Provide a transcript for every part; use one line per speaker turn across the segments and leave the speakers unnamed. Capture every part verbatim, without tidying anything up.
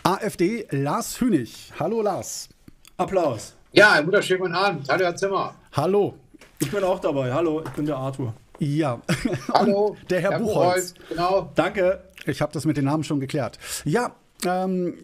AfD, Lars Hünig. Hallo Lars.
Applaus.
Ja, einen wunderschönen guten Abend. Hallo Herr Zimmer.
Hallo.
Ich bin auch dabei. Hallo, ich bin der Arthur.
Ja.
Hallo.
Der Herr, Herr Buchholz.
Buchholz. Genau.
Danke.
Ich habe das mit den Namen schon geklärt. Ja. Ähm,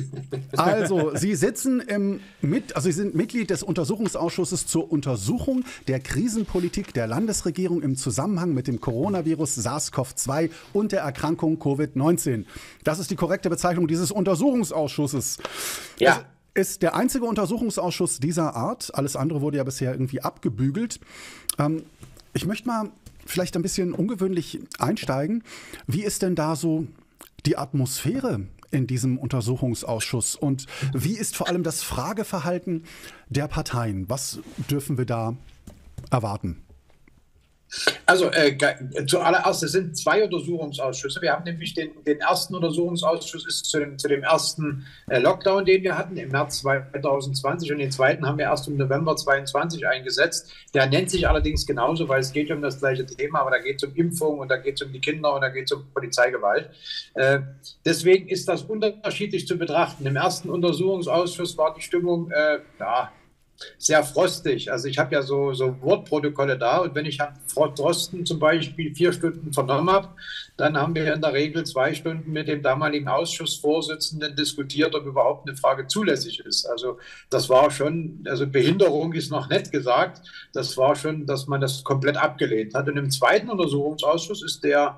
also, Sie sitzen im mit, also Sie sind Mitglied des Untersuchungsausschusses zur Untersuchung der Krisenpolitik der Landesregierung im Zusammenhang mit dem Coronavirus SARS-CoV zwei und der Erkrankung Covid neunzehn. Das ist die korrekte Bezeichnung dieses Untersuchungsausschusses.
Ja.
Es ist der einzige Untersuchungsausschuss dieser Art. Alles andere wurde ja bisher irgendwie abgebügelt. Ähm, ich möchte mal vielleicht ein bisschen ungewöhnlich einsteigen. Wie ist denn da so die Atmosphäre in diesem Untersuchungsausschuss? Und wie ist vor allem das Frageverhalten der Parteien? Was dürfen wir da erwarten?
Also äh, zuallererst, es sind zwei Untersuchungsausschüsse. Wir haben nämlich den, den ersten Untersuchungsausschuss ist zu dem, zu dem ersten äh, Lockdown, den wir hatten im März zweitausendzwanzig, und den zweiten haben wir erst im November zweiundzwanzig eingesetzt. Der nennt sich allerdings genauso, weil es geht um das gleiche Thema, aber da geht es um Impfung und da geht es um die Kinder und da geht es um Polizeigewalt. Äh, deswegen ist das unterschiedlich zu betrachten. Im ersten Untersuchungsausschuss war die Stimmung, äh, ja, sehr frostig. Also ich habe ja so, so Wortprotokolle da, und wenn ich Herrn Drosten zum Beispiel vier Stunden vernommen habe, dann haben wir in der Regel zwei Stunden mit dem damaligen Ausschussvorsitzenden diskutiert, ob überhaupt eine Frage zulässig ist. Also das war schon, also Behinderung ist noch nett gesagt, das war schon, dass man das komplett abgelehnt hat. Und im zweiten Untersuchungsausschuss ist der,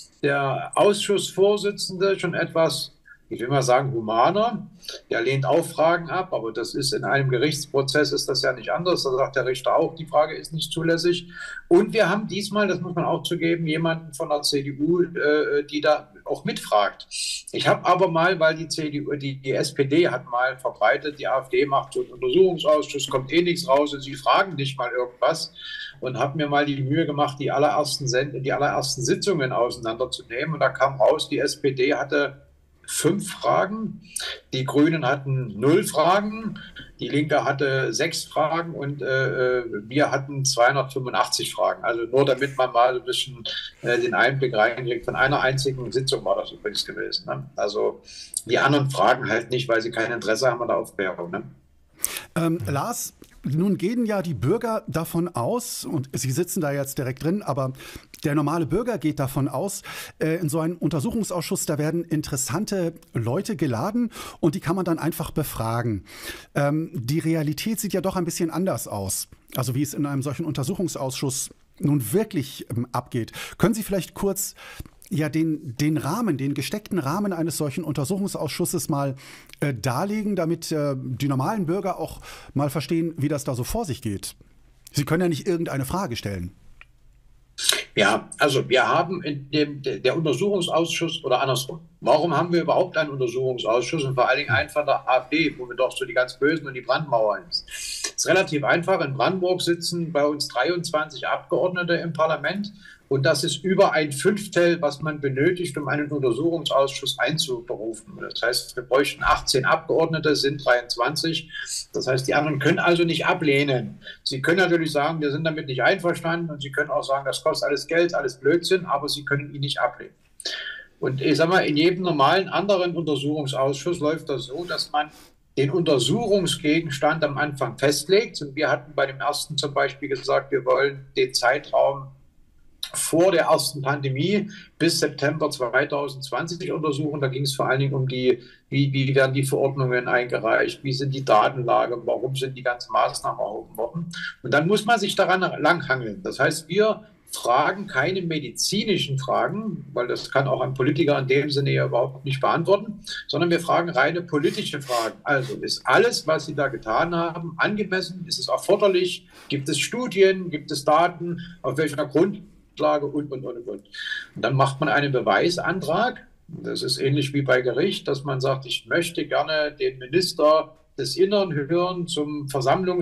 der Ausschussvorsitzende schon etwas, ich will mal sagen, humaner. Der lehnt auch Fragen ab, aber das ist in einem Gerichtsprozess ist das ja nicht anders. Da sagt der Richter auch, die Frage ist nicht zulässig. Und wir haben diesmal, das muss man auch zugeben, jemanden von der C D U, äh, die da auch mitfragt. Ich habe aber mal, weil die C D U, die, die S P D hat mal verbreitet, die AfD macht so einen Untersuchungsausschuss, kommt eh nichts raus und sie fragen nicht mal irgendwas. Und habe mir mal die Mühe gemacht, die allerersten, die allerersten Sitzungen auseinanderzunehmen. Und da kam raus, die S P D hatte fünf Fragen, die Grünen hatten null Fragen, die Linke hatte sechs Fragen und äh, wir hatten zweihundertfünfundachtzig Fragen. Also nur damit man mal ein bisschen äh, den Einblick reinkriegt. Von einer einzigen Sitzung war das übrigens gewesen. Ne? Also die anderen fragen halt nicht, weil sie kein Interesse haben an der Aufklärung. Ne?
Ähm, Lars, nun gehen ja die Bürger davon aus, und Sie sitzen da jetzt direkt drin, aber der normale Bürger geht davon aus, äh, in so einem Untersuchungsausschuss, da werden interessante Leute geladen und die kann man dann einfach befragen. Ähm, die Realität sieht ja doch ein bisschen anders aus, also wie es in einem solchen Untersuchungsausschuss nun wirklich ähm, abgeht. Können Sie vielleicht kurz ja den, den Rahmen, den gesteckten Rahmen eines solchen Untersuchungsausschusses mal äh, darlegen, damit äh, die normalen Bürger auch mal verstehen, wie das da so vor sich geht? Sie können ja nicht irgendeine Frage stellen.
Ja, also wir haben in dem der Untersuchungsausschuss, oder andersrum, warum haben wir überhaupt einen Untersuchungsausschuss, und vor allen Dingen einen von der AfD, wo wir doch so die ganz Bösen und die Brandmauer ist. Es ist relativ einfach. In Brandenburg sitzen bei uns dreiundzwanzig Abgeordnete im Parlament. Und das ist über ein Fünftel, was man benötigt, um einen Untersuchungsausschuss einzuberufen. Das heißt, wir bräuchten achtzehn Abgeordnete, sind dreiundzwanzig. Das heißt, die anderen können also nicht ablehnen. Sie können natürlich sagen, wir sind damit nicht einverstanden, und Sie können auch sagen, das kostet alles Geld, alles Blödsinn, aber Sie können ihn nicht ablehnen. Und ich sage mal, in jedem normalen anderen Untersuchungsausschuss läuft das so, dass man den Untersuchungsgegenstand am Anfang festlegt. Und wir hatten bei dem ersten zum Beispiel gesagt, wir wollen den Zeitraum vor der ersten Pandemie bis September zweitausendzwanzig untersuchen. Da ging es vor allen Dingen um die, wie, wie werden die Verordnungen eingereicht, wie sind die Datenlage, warum sind die ganzen Maßnahmen erhoben worden. Und dann muss man sich daran langhangeln. Das heißt, wir fragen keine medizinischen Fragen, weil das kann auch ein Politiker in dem Sinne ja überhaupt nicht beantworten, sondern wir fragen reine politische Fragen. Also ist alles, was Sie da getan haben, angemessen? Ist es erforderlich? Gibt es Studien? Gibt es Daten? Auf welcher Grundlage? Und, und, und, und. Und dann macht man einen Beweisantrag. Das ist ähnlich wie bei Gericht, dass man sagt, ich möchte gerne den Minister des Innern hören zum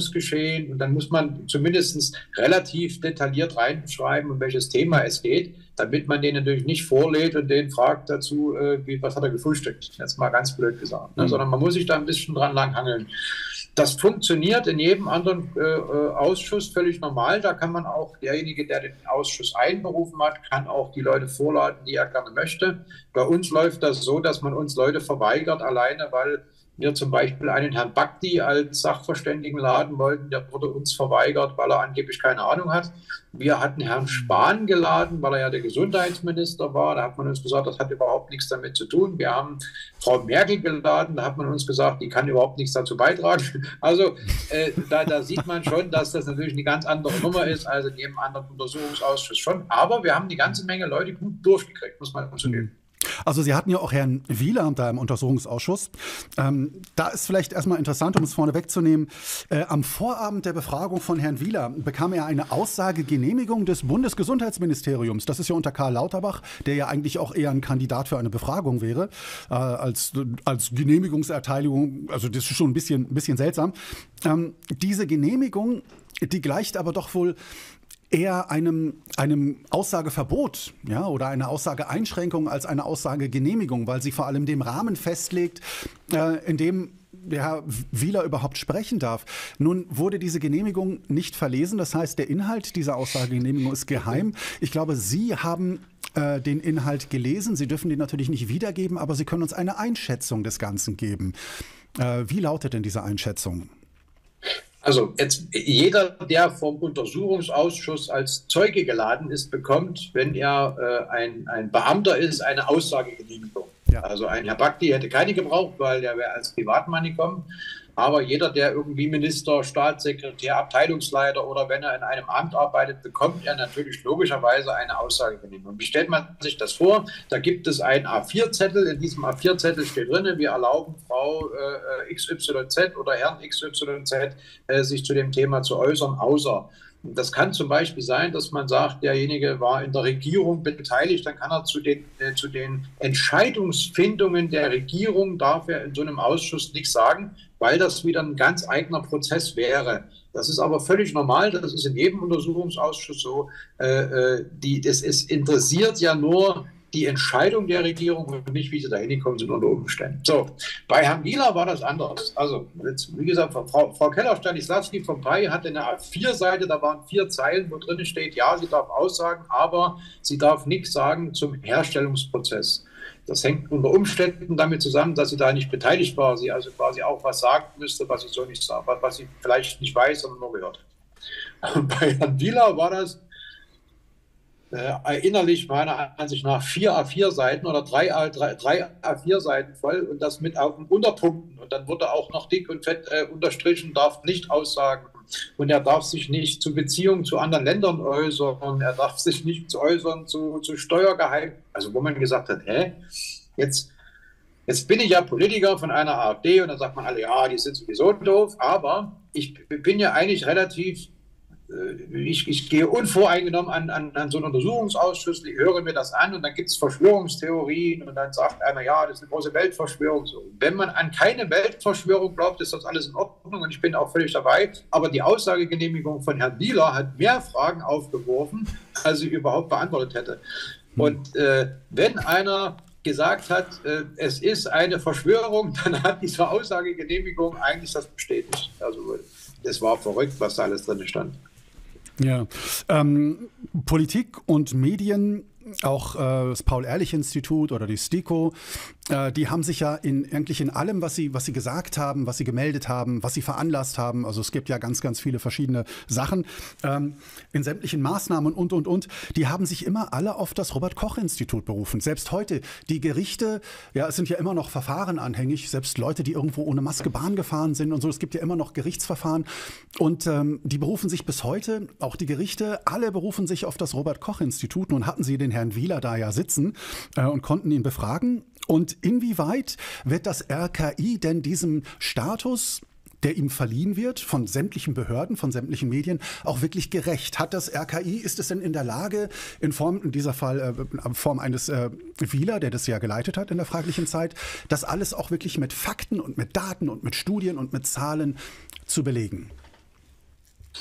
Versammlungsgeschehen. Und dann muss man zumindest relativ detailliert reinschreiben, um welches Thema es geht. damit man den natürlich nicht vorlädt und den fragt dazu, äh, wie, was hat er gefrühstückt. Jetzt mal ganz blöd gesagt. Ne? Mhm. Sondern man muss sich da ein bisschen dran langhangeln. Das funktioniert in jedem anderen äh, Ausschuss völlig normal. Da kann man auch, derjenige, der den Ausschuss einberufen hat, kann auch die Leute vorladen, die er gerne möchte. Bei uns läuft das so, dass man uns Leute verweigert, alleine weil wir zum Beispiel einen Herrn Bakti als Sachverständigen laden wollten. Der wurde uns verweigert, weil er angeblich keine Ahnung hat. Wir hatten Herrn Spahn geladen, weil er ja der Gesundheitsminister war. Da hat man uns gesagt, das hat überhaupt nichts damit zu tun. Wir haben Frau Merkel geladen. Da hat man uns gesagt, die kann überhaupt nichts dazu beitragen. Also äh, da, da sieht man schon, dass das natürlich eine ganz andere Nummer ist als in jedem anderen Untersuchungsausschuss schon. Aber wir haben die ganze Menge Leute gut durchgekriegt, muss man zugeben.
Also Sie hatten ja auch Herrn Wieler da im Untersuchungsausschuss. Ähm, da ist vielleicht erstmal interessant, um es vorne wegzunehmen, äh, am Vorabend der Befragung von Herrn Wieler bekam er eine Aussagegenehmigung des Bundesgesundheitsministeriums. Das ist ja unter Karl Lauterbach, der ja eigentlich auch eher ein Kandidat für eine Befragung wäre, äh, als, als Genehmigungserteilung. Also das ist schon ein bisschen, ein bisschen seltsam. Ähm, diese Genehmigung, die gleicht aber doch wohl eher einem, einem Aussageverbot, ja, oder eine Aussageeinschränkung als eine Aussagegenehmigung, weil sie vor allem den Rahmen festlegt, äh, in dem der Herr Wieler überhaupt sprechen darf. Nun wurde diese Genehmigung nicht verlesen, das heißt, der Inhalt dieser Aussagegenehmigung ist geheim. Ich glaube, Sie haben äh, den Inhalt gelesen. Sie dürfen den natürlich nicht wiedergeben, aber Sie können uns eine Einschätzung des Ganzen geben. Äh, wie lautet denn diese Einschätzung?
Also jetzt jeder, der vom Untersuchungsausschuss als Zeuge geladen ist, bekommt, wenn er äh, ein, ein Beamter ist, eine Aussagegenehmigung. Ja. Also ein Herr Bakti hätte keine gebraucht, weil der wäre als Privatmann gekommen. Aber jeder, der irgendwie Minister, Staatssekretär, Abteilungsleiter oder wenn er in einem Amt arbeitet, bekommt er natürlich logischerweise eine Aussagegenehmigung. Wie stellt man sich das vor? Da gibt es einen A vier Zettel. In diesem A vier Zettel steht drin, wir erlauben Frau äh, X Y Z oder Herrn X Y Z äh, sich zu dem Thema zu äußern, außer. Das kann zum Beispiel sein, dass man sagt, derjenige war in der Regierung beteiligt, dann kann er zu den, äh, zu den Entscheidungsfindungen der Regierung, darf er in so einem Ausschuss nichts sagen, weil das wieder ein ganz eigener Prozess wäre. Das ist aber völlig normal, das ist in jedem Untersuchungsausschuss so. Äh, die, das ist, interessiert ja nur die Entscheidung der Regierung und nicht, wie sie da hingekommen sind unter Umständen. So, bei Herrn Wieler war das anders. Also, jetzt, wie gesagt, Frau, Frau Keller-Stanislawski vom P A I hatte eine A vier Seite, da waren vier Zeilen, wo drin steht, ja, sie darf aussagen, aber sie darf nichts sagen zum Herstellungsprozess. Das hängt unter Umständen damit zusammen, dass sie da nicht beteiligt war, sie also quasi auch was sagen müsste, was sie so nicht sagt, was sie vielleicht nicht weiß, sondern nur gehört hat. Und bei Herrn Wieler war das Äh, innerlich meiner Ansicht nach vier A vier Seiten oder drei, drei, drei A vier Seiten voll und das mit auf den Unterpunkten. Und dann wurde auch noch dick und fett äh, unterstrichen, darf nicht aussagen. Und er darf sich nicht zu Beziehungen zu anderen Ländern äußern. Er darf sich nicht zu äußern zu, zu Steuergeheim. Also wo man gesagt hat, hä, jetzt, jetzt bin ich ja Politiker von einer AfD und dann sagt man alle, ja, die sind sowieso doof. Aber ich bin ja eigentlich relativ Ich, ich gehe unvoreingenommen an, an, an so einen Untersuchungsausschuss, ich höre mir das an und dann gibt es Verschwörungstheorien und dann sagt einer, ja, das ist eine große Weltverschwörung. So. Wenn man an keine Weltverschwörung glaubt, ist das alles in Ordnung und ich bin auch völlig dabei. Aber die Aussagegenehmigung von Herrn Wieler hat mehr Fragen aufgeworfen, als ich überhaupt beantwortet hätte. Und äh, wenn einer gesagt hat, äh, es ist eine Verschwörung, dann hat diese Aussagegenehmigung eigentlich das bestätigt. Also es war verrückt, was da alles drin stand.
Ja, ähm, Politik und Medien, auch äh, das Paul-Ehrlich-Institut oder die STIKO, äh, die haben sich ja in, eigentlich in allem, was sie, was sie gesagt haben, was sie gemeldet haben, was sie veranlasst haben, also es gibt ja ganz, ganz viele verschiedene Sachen, ähm, in sämtlichen Maßnahmen und, und, und, die haben sich immer alle auf das Robert-Koch-Institut berufen. Selbst heute, die Gerichte, ja, es sind ja immer noch Verfahren anhängig, selbst Leute, die irgendwo ohne Maske Bahn gefahren sind und so, es gibt ja immer noch Gerichtsverfahren und ähm, die berufen sich bis heute, auch die Gerichte, alle berufen sich auf das Robert-Koch-Institut. Nun hatten sie den Herrn Wieler da ja sitzen äh, und konnten ihn befragen. Und inwieweit wird das R K I denn diesem Status, der ihm verliehen wird, von sämtlichen Behörden, von sämtlichen Medien, auch wirklich gerecht? Hat das R K I, ist es denn in der Lage, in Form, in dieser Fall, äh, in Form eines äh, Wieler, der das ja geleitet hat in der fraglichen Zeit, das alles auch wirklich mit Fakten und mit Daten und mit Studien und mit Zahlen zu belegen?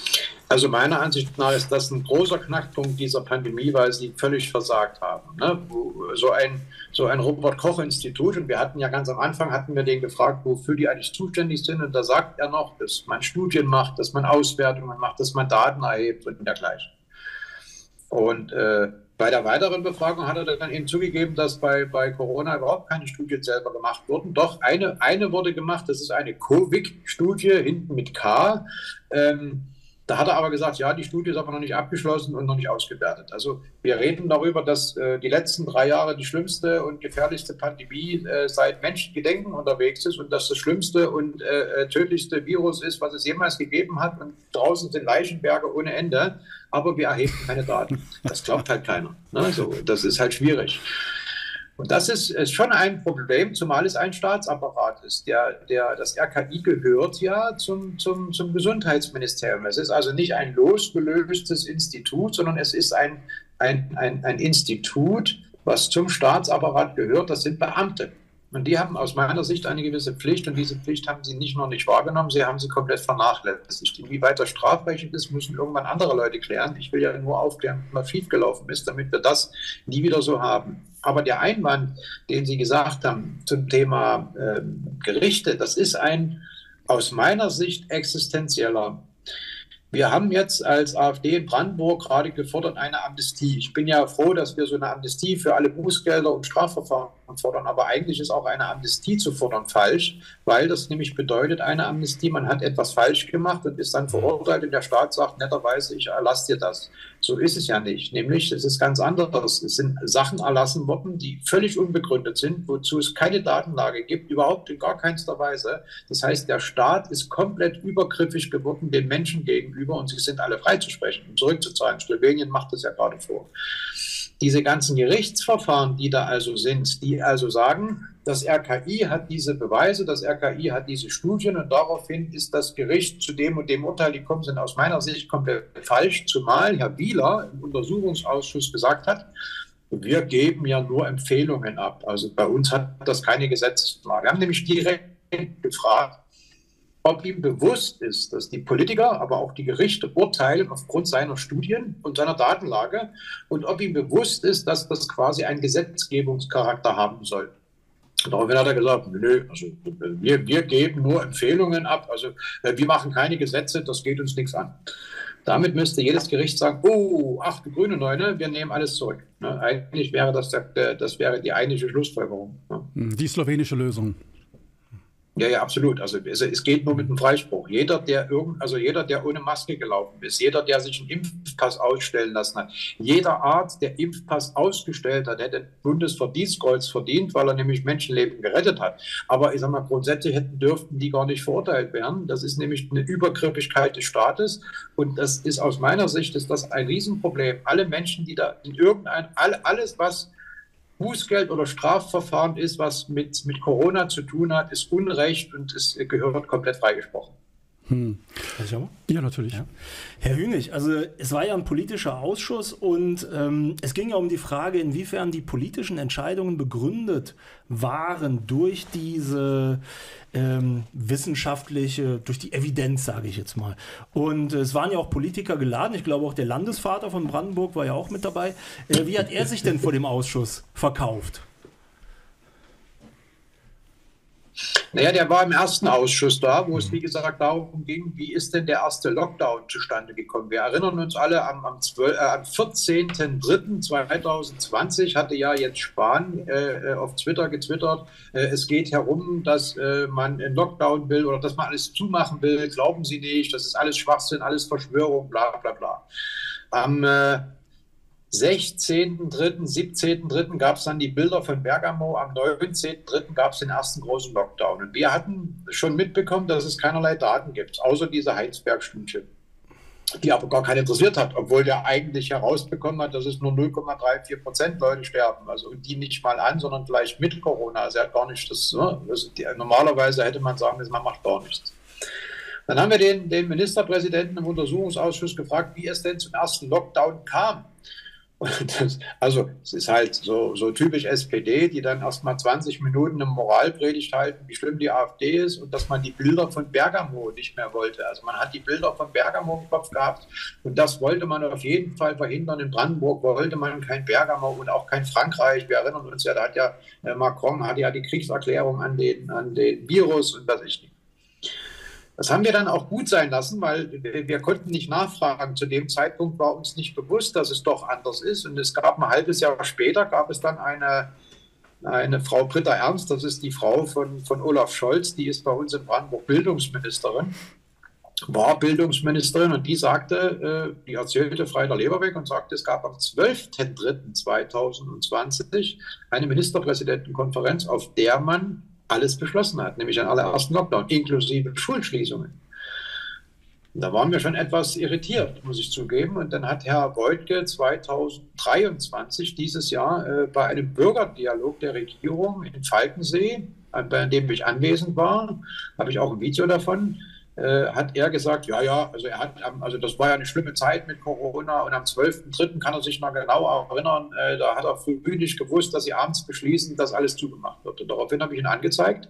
Also meiner Ansicht nach ist das ein großer Knackpunkt dieser Pandemie, weil sie völlig versagt haben. Ne? So ein, so ein Robert-Koch-Institut, und wir hatten ja ganz am Anfang, hatten wir den gefragt, wofür die eigentlich zuständig sind, und da sagt er noch, dass man Studien macht, dass man Auswertungen macht, dass man Daten erhebt und dergleichen. Und äh, bei der weiteren Befragung hat er dann eben zugegeben, dass bei, bei Corona überhaupt keine Studien selber gemacht wurden. Doch eine, eine wurde gemacht, das ist eine Covid-Studie, hinten mit K. Ähm, Da hat er aber gesagt, ja, die Studie ist aber noch nicht abgeschlossen und noch nicht ausgewertet. Also wir reden darüber, dass äh, die letzten drei Jahre die schlimmste und gefährlichste Pandemie äh, seit Menschengedenken unterwegs ist und dass das schlimmste und äh, tödlichste Virus ist, was es jemals gegeben hat. Und draußen sind Leichenberge ohne Ende, aber wir erheben keine Daten. Das glaubt halt keiner. Ne? Also, das ist halt schwierig. Und das ist, ist schon ein Problem, zumal es ein Staatsapparat ist. Der, der, das R K I gehört ja zum, zum, zum Gesundheitsministerium. Es ist also nicht ein losgelöstes Institut, sondern es ist ein, ein, ein, ein Institut, was zum Staatsapparat gehört. Das sind Beamte. Und die haben aus meiner Sicht eine gewisse Pflicht, und diese Pflicht haben sie nicht nur nicht wahrgenommen, sie haben sie komplett vernachlässigt. Inwieweit das strafrechtlich ist, müssen irgendwann andere Leute klären. Ich will ja nur aufklären, was schiefgelaufen ist, damit wir das nie wieder so haben. Aber der Einwand, den Sie gesagt haben zum Thema äh, Gerichte, das ist ein aus meiner Sicht existenzieller. Wir haben jetzt als AfD in Brandenburg gerade gefordert eine Amnestie. Ich bin ja froh, dass wir so eine Amnestie für alle Bußgelder und Strafverfahren fordern, aber eigentlich ist auch eine Amnestie zu fordern falsch, weil das nämlich bedeutet, eine Amnestie, man hat etwas falsch gemacht und ist dann verurteilt und der Staat sagt netterweise, ich erlasse dir das. So ist es ja nicht. Nämlich, es ist ganz anders. Es sind Sachen erlassen worden, die völlig unbegründet sind, wozu es keine Datenlage gibt, überhaupt in gar keinster Weise. Das heißt, der Staat ist komplett übergriffig geworden den Menschen gegenüber und sie sind alle freizusprechen und zurückzuzahlen. Slowenien macht das ja gerade vor. Diese ganzen Gerichtsverfahren, die da also sind, die also sagen, das R K I hat diese Beweise, das R K I hat diese Studien und daraufhin ist das Gericht zu dem und dem Urteil gekommen, sind aus meiner Sicht komplett falsch, zumal Herr Wieler im Untersuchungsausschuss gesagt hat, wir geben ja nur Empfehlungen ab. Also bei uns hat das keine Gesetzeslage. Wir haben nämlich direkt gefragt, ob ihm bewusst ist, dass die Politiker, aber auch die Gerichte urteilen aufgrund seiner Studien und seiner Datenlage und ob ihm bewusst ist, dass das quasi einen Gesetzgebungscharakter haben soll. Daraufhin hat er gesagt, nö, also wir, wir geben nur Empfehlungen ab, also wir machen keine Gesetze, das geht uns nichts an. Damit müsste jedes Gericht sagen, oh, ach du grüne Neune, wir nehmen alles zurück. Ne? Eigentlich wäre das, der, das wäre die eigentliche Schlussfolgerung. Ne?
Die slowenische Lösung.
Ja, ja, absolut. Also es, es geht nur mit einem Freispruch. Jeder, der irgend, also jeder, der ohne Maske gelaufen ist, jeder, der sich einen Impfpass ausstellen lassen hat, jeder Arzt, der Impfpass ausgestellt hat, hätte ein Bundesverdienstkreuz verdient, weil er nämlich Menschenleben gerettet hat. Aber ich sag mal, grundsätzlich hätten, dürften die gar nicht verurteilt werden. Das ist nämlich eine Übergriffigkeit des Staates und das ist aus meiner Sicht ist das ein Riesenproblem. Alle Menschen, die da in irgendein, all, alles, was Bußgeld oder Strafverfahren ist, was mit, mit Corona zu tun hat, ist Unrecht und es gehört komplett freigesprochen.
Hm. Ja, natürlich. Ja.
Herr Hünig, also es war ja ein politischer Ausschuss und ähm, es ging ja um die Frage, inwiefern die politischen Entscheidungen begründet waren durch diese ähm, wissenschaftliche, durch die Evidenz, sage ich jetzt mal. Und äh, es waren ja auch Politiker geladen, ich glaube auch der Landesvater von Brandenburg war ja auch mit dabei. Äh, wie hat er sich denn vor dem Ausschuss verkauft?
Naja, der war im ersten Ausschuss da, wo es wie gesagt darum ging, wie ist denn der erste Lockdown zustande gekommen. Wir erinnern uns alle, am, am, äh, am vierzehnten dritten zweitausendzwanzig hatte ja jetzt Spahn äh, auf Twitter getwittert, äh, es geht herum, dass äh, man einen Lockdown will oder dass man alles zumachen will, glauben Sie nicht, das ist alles Schwachsinn, alles Verschwörung, bla bla bla. Am äh, sechzehnten dritten, siebzehnten dritten gab es dann die Bilder von Bergamo, am neunzehnten dritten gab es den ersten großen Lockdown. Und wir hatten schon mitbekommen, dass es keinerlei Daten gibt, außer diese Heinsberg-Studie, die aber gar keinen interessiert hat, obwohl der eigentlich herausbekommen hat, dass es nur null Komma vierunddreißig Prozent Leute sterben. Also und die nicht mal an, sondern vielleicht mit Corona. Also er hat gar nicht das, ne? Also die, normalerweise hätte man sagen müssen, man macht gar nichts. Dann haben wir den, den Ministerpräsidenten im Untersuchungsausschuss gefragt, wie es denn zum ersten Lockdown kam. Und das, also es ist halt so, so typisch S P D, die dann erst mal zwanzig Minuten eine Moralpredigt halten, wie schlimm die AfD ist und dass man die Bilder von Bergamo nicht mehr wollte. Also man hat die Bilder von Bergamo im Kopf gehabt und das wollte man auf jeden Fall verhindern. In Brandenburg wollte man kein Bergamo und auch kein Frankreich. Wir erinnern uns ja, da hat ja äh, Macron hat ja die Kriegserklärung an den, an den Virus und was ich nicht. Das haben wir dann auch gut sein lassen, weil wir konnten nicht nachfragen. Zu dem Zeitpunkt war uns nicht bewusst, dass es doch anders ist. Und es gab ein halbes Jahr später, gab es dann eine, eine Frau Britta Ernst, das ist die Frau von, von Olaf Scholz, die ist bei uns in Brandenburg Bildungsministerin, war Bildungsministerin und die sagte, die erzählte frei der Leber weg und sagte, es gab am zwölften dritten zweitausendzwanzig eine Ministerpräsidentenkonferenz, auf der man alles beschlossen hat, nämlich einen allerersten Lockdown, inklusive Schulschließungen. Und da waren wir schon etwas irritiert, muss ich zugeben. Und dann hat Herr Woidke zweitausenddreiundzwanzig, dieses Jahr, äh, bei einem Bürgerdialog der Regierung in Falkensee, bei dem ich anwesend war, habe ich auch ein Video davon, äh, hat er gesagt, ja, ja, also er hat, also das war ja eine schlimme Zeit mit Corona und am zwölften dritten kann er sich noch genau erinnern, äh, da hat er früh nicht gewusst, dass sie abends beschließen, dass alles zugemacht wird. Und daraufhin habe ich ihn angezeigt.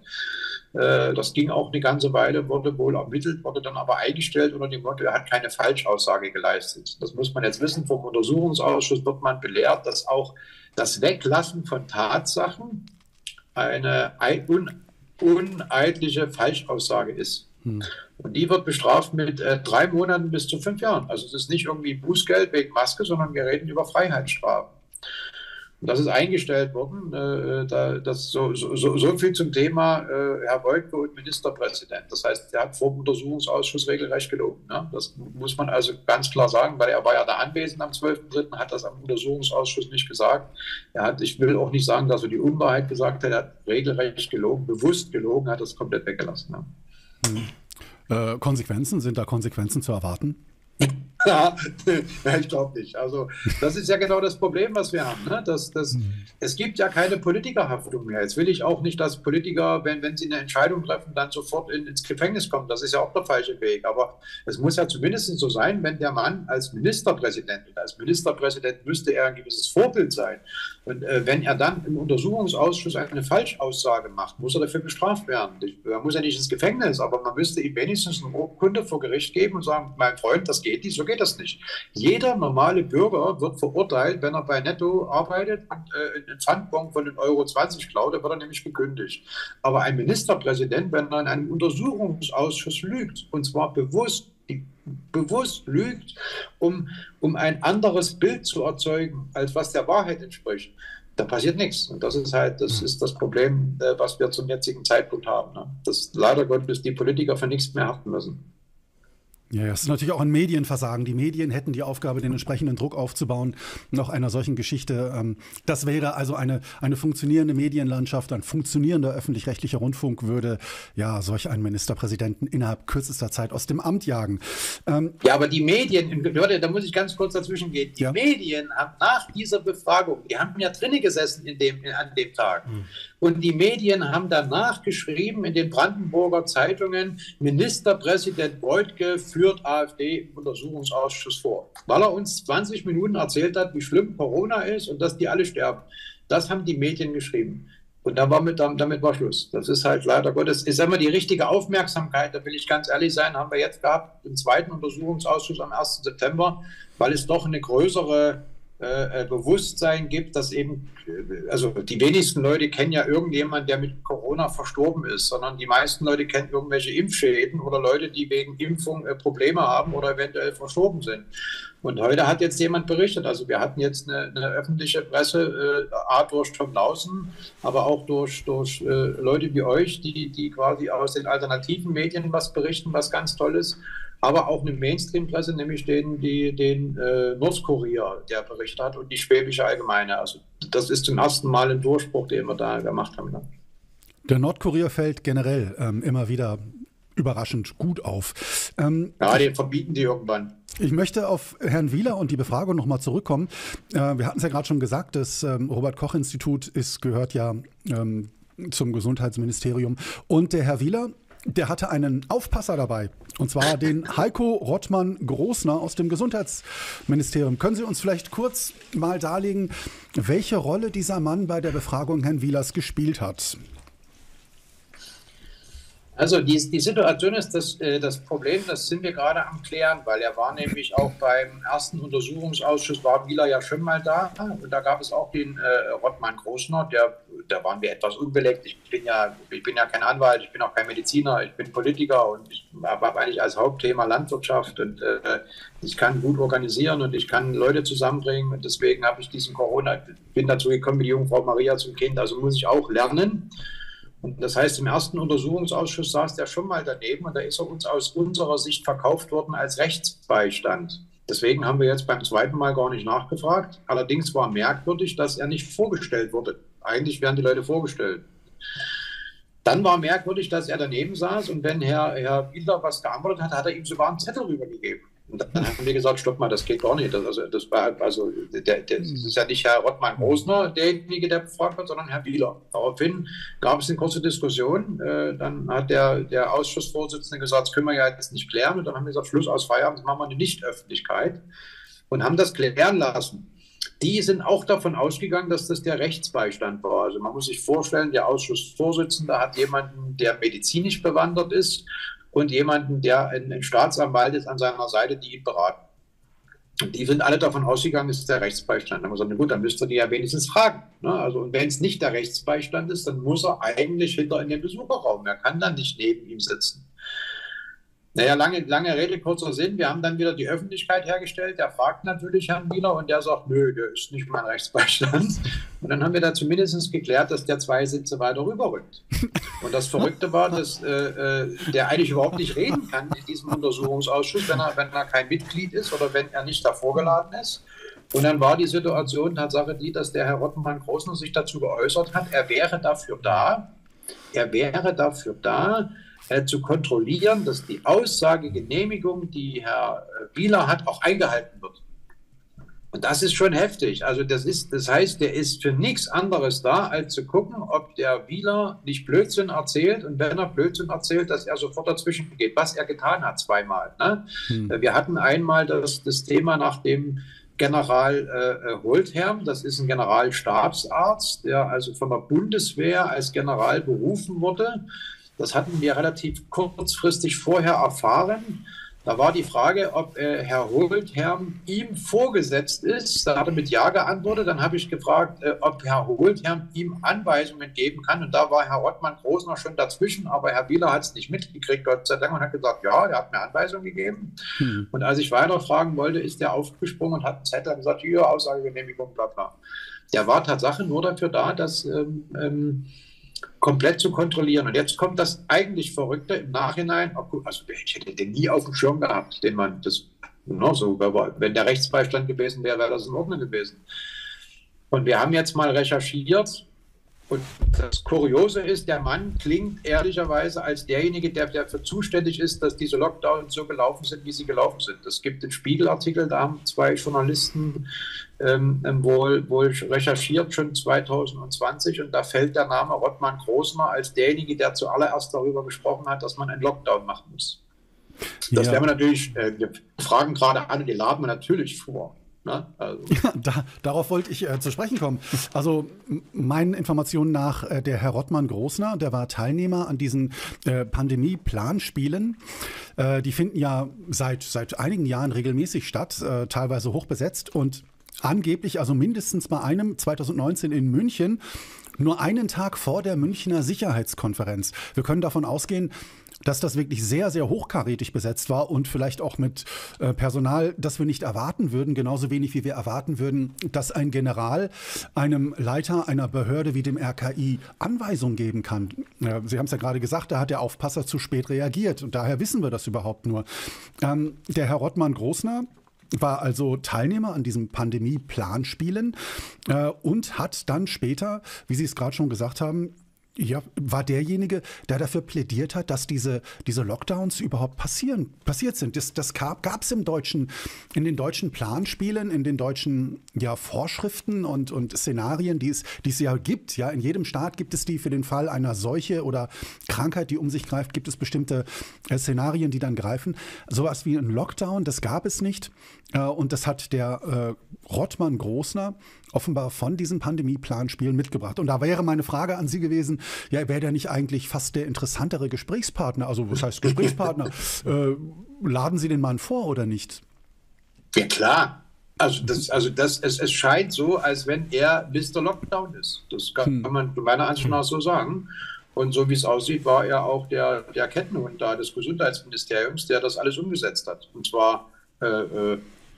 Äh, das ging auch eine ganze Weile, wurde wohl ermittelt, wurde dann aber eingestellt unter dem Motto, er hat keine Falschaussage geleistet. Das muss man jetzt wissen, vom Untersuchungsausschuss wird man belehrt, dass auch das Weglassen von Tatsachen eine un uneidliche Falschaussage ist. Hm. Und die wird bestraft mit äh, drei Monaten bis zu fünf Jahren. Also es ist nicht irgendwie Bußgeld wegen Maske, sondern wir reden über Freiheitsstrafen. Und das ist eingestellt worden. Äh, da, das so, so, so viel zum Thema äh, Herr Woidke und Ministerpräsident. Das heißt, er hat vor dem Untersuchungsausschuss regelrecht gelogen. Ne? Das muss man also ganz klar sagen, weil er war ja da anwesend am zwölften dritten, hat das am Untersuchungsausschuss nicht gesagt. Er hat, ich will auch nicht sagen, dass er die Unwahrheit gesagt hat, er hat regelrecht gelogen, bewusst gelogen, hat das komplett weggelassen. Ne?
Hm. Äh, Konsequenzen, sind da Konsequenzen zu erwarten?
Ja, ich glaube nicht. Also das ist ja genau das Problem, was wir haben. Ne? Das, das, mhm. Es gibt ja keine Politikerhaftung mehr. Jetzt will ich auch nicht, dass Politiker, wenn, wenn sie eine Entscheidung treffen, dann sofort in, ins Gefängnis kommen. Das ist ja auch der falsche Weg. Aber es muss ja zumindest so sein, wenn der Mann als Ministerpräsident, und als Ministerpräsident müsste er ein gewisses Vorbild sein. Und äh, wenn er dann im Untersuchungsausschuss eine Falschaussage macht, muss er dafür bestraft werden. Er muss ja nicht ins Gefängnis, aber man müsste ihm wenigstens eine Urkunde vor Gericht geben und sagen, mein Freund, das geht nicht, so geht das nicht. Jeder normale Bürger wird verurteilt, wenn er bei Netto arbeitet und äh, einen Pfandbon von den Euro zwanzig klaut, dann wird er nämlich gekündigt. Aber ein Ministerpräsident, wenn er in einem Untersuchungsausschuss lügt, und zwar bewusst, die, bewusst lügt, um, um ein anderes Bild zu erzeugen, als was der Wahrheit entspricht, da passiert nichts. Und das ist halt, das ist das Problem, äh, was wir zum jetzigen Zeitpunkt haben. Ne? Dass leider Gottes die Politiker für nichts mehr haften müssen.
Ja, es ist natürlich auch ein Medienversagen. Die Medien hätten die Aufgabe, den entsprechenden Druck aufzubauen nach einer solchen Geschichte. Das wäre also eine, eine funktionierende Medienlandschaft, ein funktionierender öffentlich-rechtlicher Rundfunk würde ja solch einen Ministerpräsidenten innerhalb kürzester Zeit aus dem Amt jagen. Ähm,
ja, aber die Medien, da muss ich ganz kurz dazwischen gehen, die ja. Medien haben nach dieser Befragung, die haben ja drinnen gesessen in dem, an dem Tag. Hm. Und die Medien haben danach geschrieben in den Brandenburger Zeitungen, Ministerpräsident Woidke führt AfD im Untersuchungsausschuss vor. Weil er uns zwanzig Minuten erzählt hat, wie schlimm Corona ist und dass die alle sterben. Das haben die Medien geschrieben. Und da war mit, damit war Schluss. Das ist halt leider Gottes, ich sage mal, die richtige Aufmerksamkeit, da will ich ganz ehrlich sein, haben wir jetzt gehabt, im zweiten Untersuchungsausschuss am ersten September, weil es doch eine größere Äh, Bewusstsein gibt, dass eben, also die wenigsten Leute kennen ja irgendjemanden, der mit Corona verstorben ist, sondern die meisten Leute kennen irgendwelche Impfschäden oder Leute, die wegen Impfung äh, Probleme haben oder eventuell verstorben sind. Und heute hat jetzt jemand berichtet, also wir hatten jetzt eine, eine öffentliche Presse, äh, A, durch Tom Lausen, aber auch durch, durch äh, Leute wie euch, die, die quasi aus den alternativen Medien was berichten, was ganz toll ist. Aber auch eine Mainstream-Presse, nämlich den, die, den äh, Nordkurier, der berichtet hat, und die Schwäbische Allgemeine. Also das ist zum ersten Mal ein Durchbruch, den wir da gemacht haben. Ne?
Der Nordkurier fällt generell ähm, immer wieder überraschend gut auf. Ähm,
ja, den verbieten die irgendwann.
Ich möchte auf Herrn Wieler und die Befragung nochmal zurückkommen. Äh, wir hatten es ja gerade schon gesagt, das ähm, Robert-Koch-Institut ist, gehört ja ähm, zum Gesundheitsministerium. Und der Herr Wieler der hatte einen Aufpasser dabei. Und zwar den Heiko Rottmann-Großner aus dem Gesundheitsministerium. Können Sie uns vielleicht kurz mal darlegen, welche Rolle dieser Mann bei der Befragung Herrn Wielers gespielt hat?
Also die, die Situation ist, dass, äh, das Problem, das sind wir gerade am Klären, weil er war nämlich auch beim ersten Untersuchungsausschuss, war Wieler ja schon mal da und da gab es auch den äh, Rottmann-Großner, der, da waren wir etwas unbeleckt. Ich bin, ja, ich bin ja kein Anwalt, ich bin auch kein Mediziner, ich bin Politiker und ich habe eigentlich als Hauptthema Landwirtschaft und äh, ich kann gut organisieren und ich kann Leute zusammenbringen und deswegen habe ich diesen Corona, bin dazu gekommen wie die Jungfrau Maria zum Kind, also muss ich auch lernen. Und das heißt, im ersten Untersuchungsausschuss saß der schon mal daneben und da ist er uns aus unserer Sicht verkauft worden als Rechtsbeistand. Deswegen haben wir jetzt beim zweiten Mal gar nicht nachgefragt. Allerdings war merkwürdig, dass er nicht vorgestellt wurde. Eigentlich werden die Leute vorgestellt. Dann war merkwürdig, dass er daneben saß und wenn Herr, Herr Wieler was geantwortet hat, hat er ihm sogar einen Zettel rübergegeben. Und dann haben wir gesagt, stopp mal, das geht gar nicht. Das, also, das, war, also, der, der, das ist ja nicht Herr Rottmann-Großner, derjenige, der befragt wird, sondern Herr Wieler. Daraufhin gab es eine kurze Diskussion. Äh, dann hat der, der Ausschussvorsitzende gesagt, das können wir ja jetzt nicht klären. Und dann haben wir gesagt, Schluss aus Feierabend, das machen wir eine Nichtöffentlichkeit. Und haben das klären lassen. Die sind auch davon ausgegangen, dass das der Rechtsbeistand war. Also man muss sich vorstellen, der Ausschussvorsitzende hat jemanden, der medizinisch bewandert ist, und jemanden, der ein, ein Staatsanwalt ist an seiner Seite, die ihn beraten. Und die sind alle davon ausgegangen, es ist der Rechtsbeistand. Dann haben wir gesagt, na gut, dann müsst ihr die ja wenigstens fragen. Ne? Also, und wenn es nicht der Rechtsbeistand ist, dann muss er eigentlich hinter in den Besucherraum. Er kann dann nicht neben ihm sitzen. Naja, lange, lange Rede, kurzer Sinn. Wir haben dann wieder die Öffentlichkeit hergestellt. Der fragt natürlich Herrn Wieler und der sagt, nö, der ist nicht mein Rechtsbeistand. Und dann haben wir da zumindest geklärt, dass der zwei Sitze weiter rüberrückt. Und das Verrückte war, dass äh, der eigentlich überhaupt nicht reden kann in diesem Untersuchungsausschuss, wenn er, wenn er kein Mitglied ist oder wenn er nicht davor geladen ist. Und dann war die Situation Tatsache die, dass der Herr Rottmann-Großner sich dazu geäußert hat, er wäre dafür da, er wäre dafür da, zu kontrollieren, dass die Aussagegenehmigung, die Herr Wieler hat, auch eingehalten wird. Und das ist schon heftig. Also das ist, das heißt, der ist für nichts anderes da, als zu gucken, ob der Wieler nicht Blödsinn erzählt und wenn er Blödsinn erzählt, dass er sofort dazwischen geht, was er getan hat zweimal. Ne? Hm. Wir hatten einmal das, das Thema nach dem General äh, Holtherm, das ist ein Generalstabsarzt, der also von der Bundeswehr als General berufen wurde. Das hatten wir relativ kurzfristig vorher erfahren. Da war die Frage, ob äh, Herr Holtherm ihm vorgesetzt ist. Da hat er mit Ja geantwortet. Dann habe ich gefragt, äh, ob Herr Holtherm ihm Anweisungen geben kann. Und da war Herr Rottmann-Großner schon dazwischen. Aber Herr Wieler hat es nicht mitgekriegt, Gott sei Dank, und hat gesagt, ja, er hat mir Anweisungen gegeben. Hm. Und als ich weiter fragen wollte, ist er aufgesprungen und hat einen Zettel gesagt, hier, Aussagegenehmigung, bla bla. Der war Tatsache nur dafür da, dass... Ähm, ähm, komplett zu kontrollieren. Und jetzt kommt das eigentlich Verrückte im Nachhinein. Also ich hätte den nie auf dem Schirm gehabt, den man das, no, so, wenn der Rechtsbeistand gewesen wäre, wäre das in Ordnung gewesen. Und wir haben jetzt mal recherchiert und das Kuriose ist, der Mann klingt ehrlicherweise als derjenige, der dafür zuständig ist, dass diese Lockdowns so gelaufen sind, wie sie gelaufen sind. Es gibt einen Spiegelartikel, da haben zwei Journalisten ähm, wohl, wohl recherchiert, schon zwanzig zwanzig, und da fällt der Name Rottmann-Großner als derjenige, der zuallererst darüber gesprochen hat, dass man einen Lockdown machen muss. Das ja. werden wir natürlich, äh, wir fragen gerade an, die laden wir natürlich vor. Na, also.
Ja, da, darauf wollte ich äh, zu sprechen kommen. Also meinen Informationen nach, äh, der Herr Rottmann-Großner, der war Teilnehmer an diesen äh, Pandemie-Planspielen. Äh, die finden ja seit, seit einigen Jahren regelmäßig statt, äh, teilweise hochbesetzt und angeblich, also mindestens bei einem zwanzig neunzehn in München, nur einen Tag vor der Münchner Sicherheitskonferenz. Wir können davon ausgehen, dass das wirklich sehr, sehr hochkarätig besetzt war und vielleicht auch mit äh, Personal, das wir nicht erwarten würden, genauso wenig wie wir erwarten würden, dass ein General einem Leiter einer Behörde wie dem R K I Anweisungen geben kann. Äh, Sie haben es ja gerade gesagt, da hat der Aufpasser zu spät reagiert und daher wissen wir das überhaupt nur. Ähm, der Herr Rottmann-Großner war also Teilnehmer an diesem Pandemie-Planspielen äh, und hat dann später, wie Sie es gerade schon gesagt haben, Ja, war derjenige, der dafür plädiert hat, dass diese, diese Lockdowns überhaupt passieren, passiert sind. Das, das gab es im deutschen, in den deutschen Planspielen, in den deutschen ja, Vorschriften und, und Szenarien, die es, die es ja gibt. Ja, in jedem Staat gibt es die für den Fall einer Seuche oder Krankheit, die um sich greift, gibt es bestimmte äh, Szenarien, die dann greifen. Sowas wie ein Lockdown, das gab es nicht. Äh, und das hat der äh, Rottmann-Großner offenbar von diesen Pandemie-Planspielen mitgebracht. Und da wäre meine Frage an Sie gewesen, ja, wäre der nicht eigentlich fast der interessantere Gesprächspartner? Also was heißt Gesprächspartner? äh, laden Sie den Mann vor oder nicht?
Ja, klar. Also, das, also das, es, es scheint so, als wenn er Mister Lockdown ist. Das kann hm. man meiner Ansicht nach so sagen. Und so wie es aussieht, war er auch der, der Kettenhund da des Gesundheitsministeriums, der das alles umgesetzt hat. Und zwar äh, äh,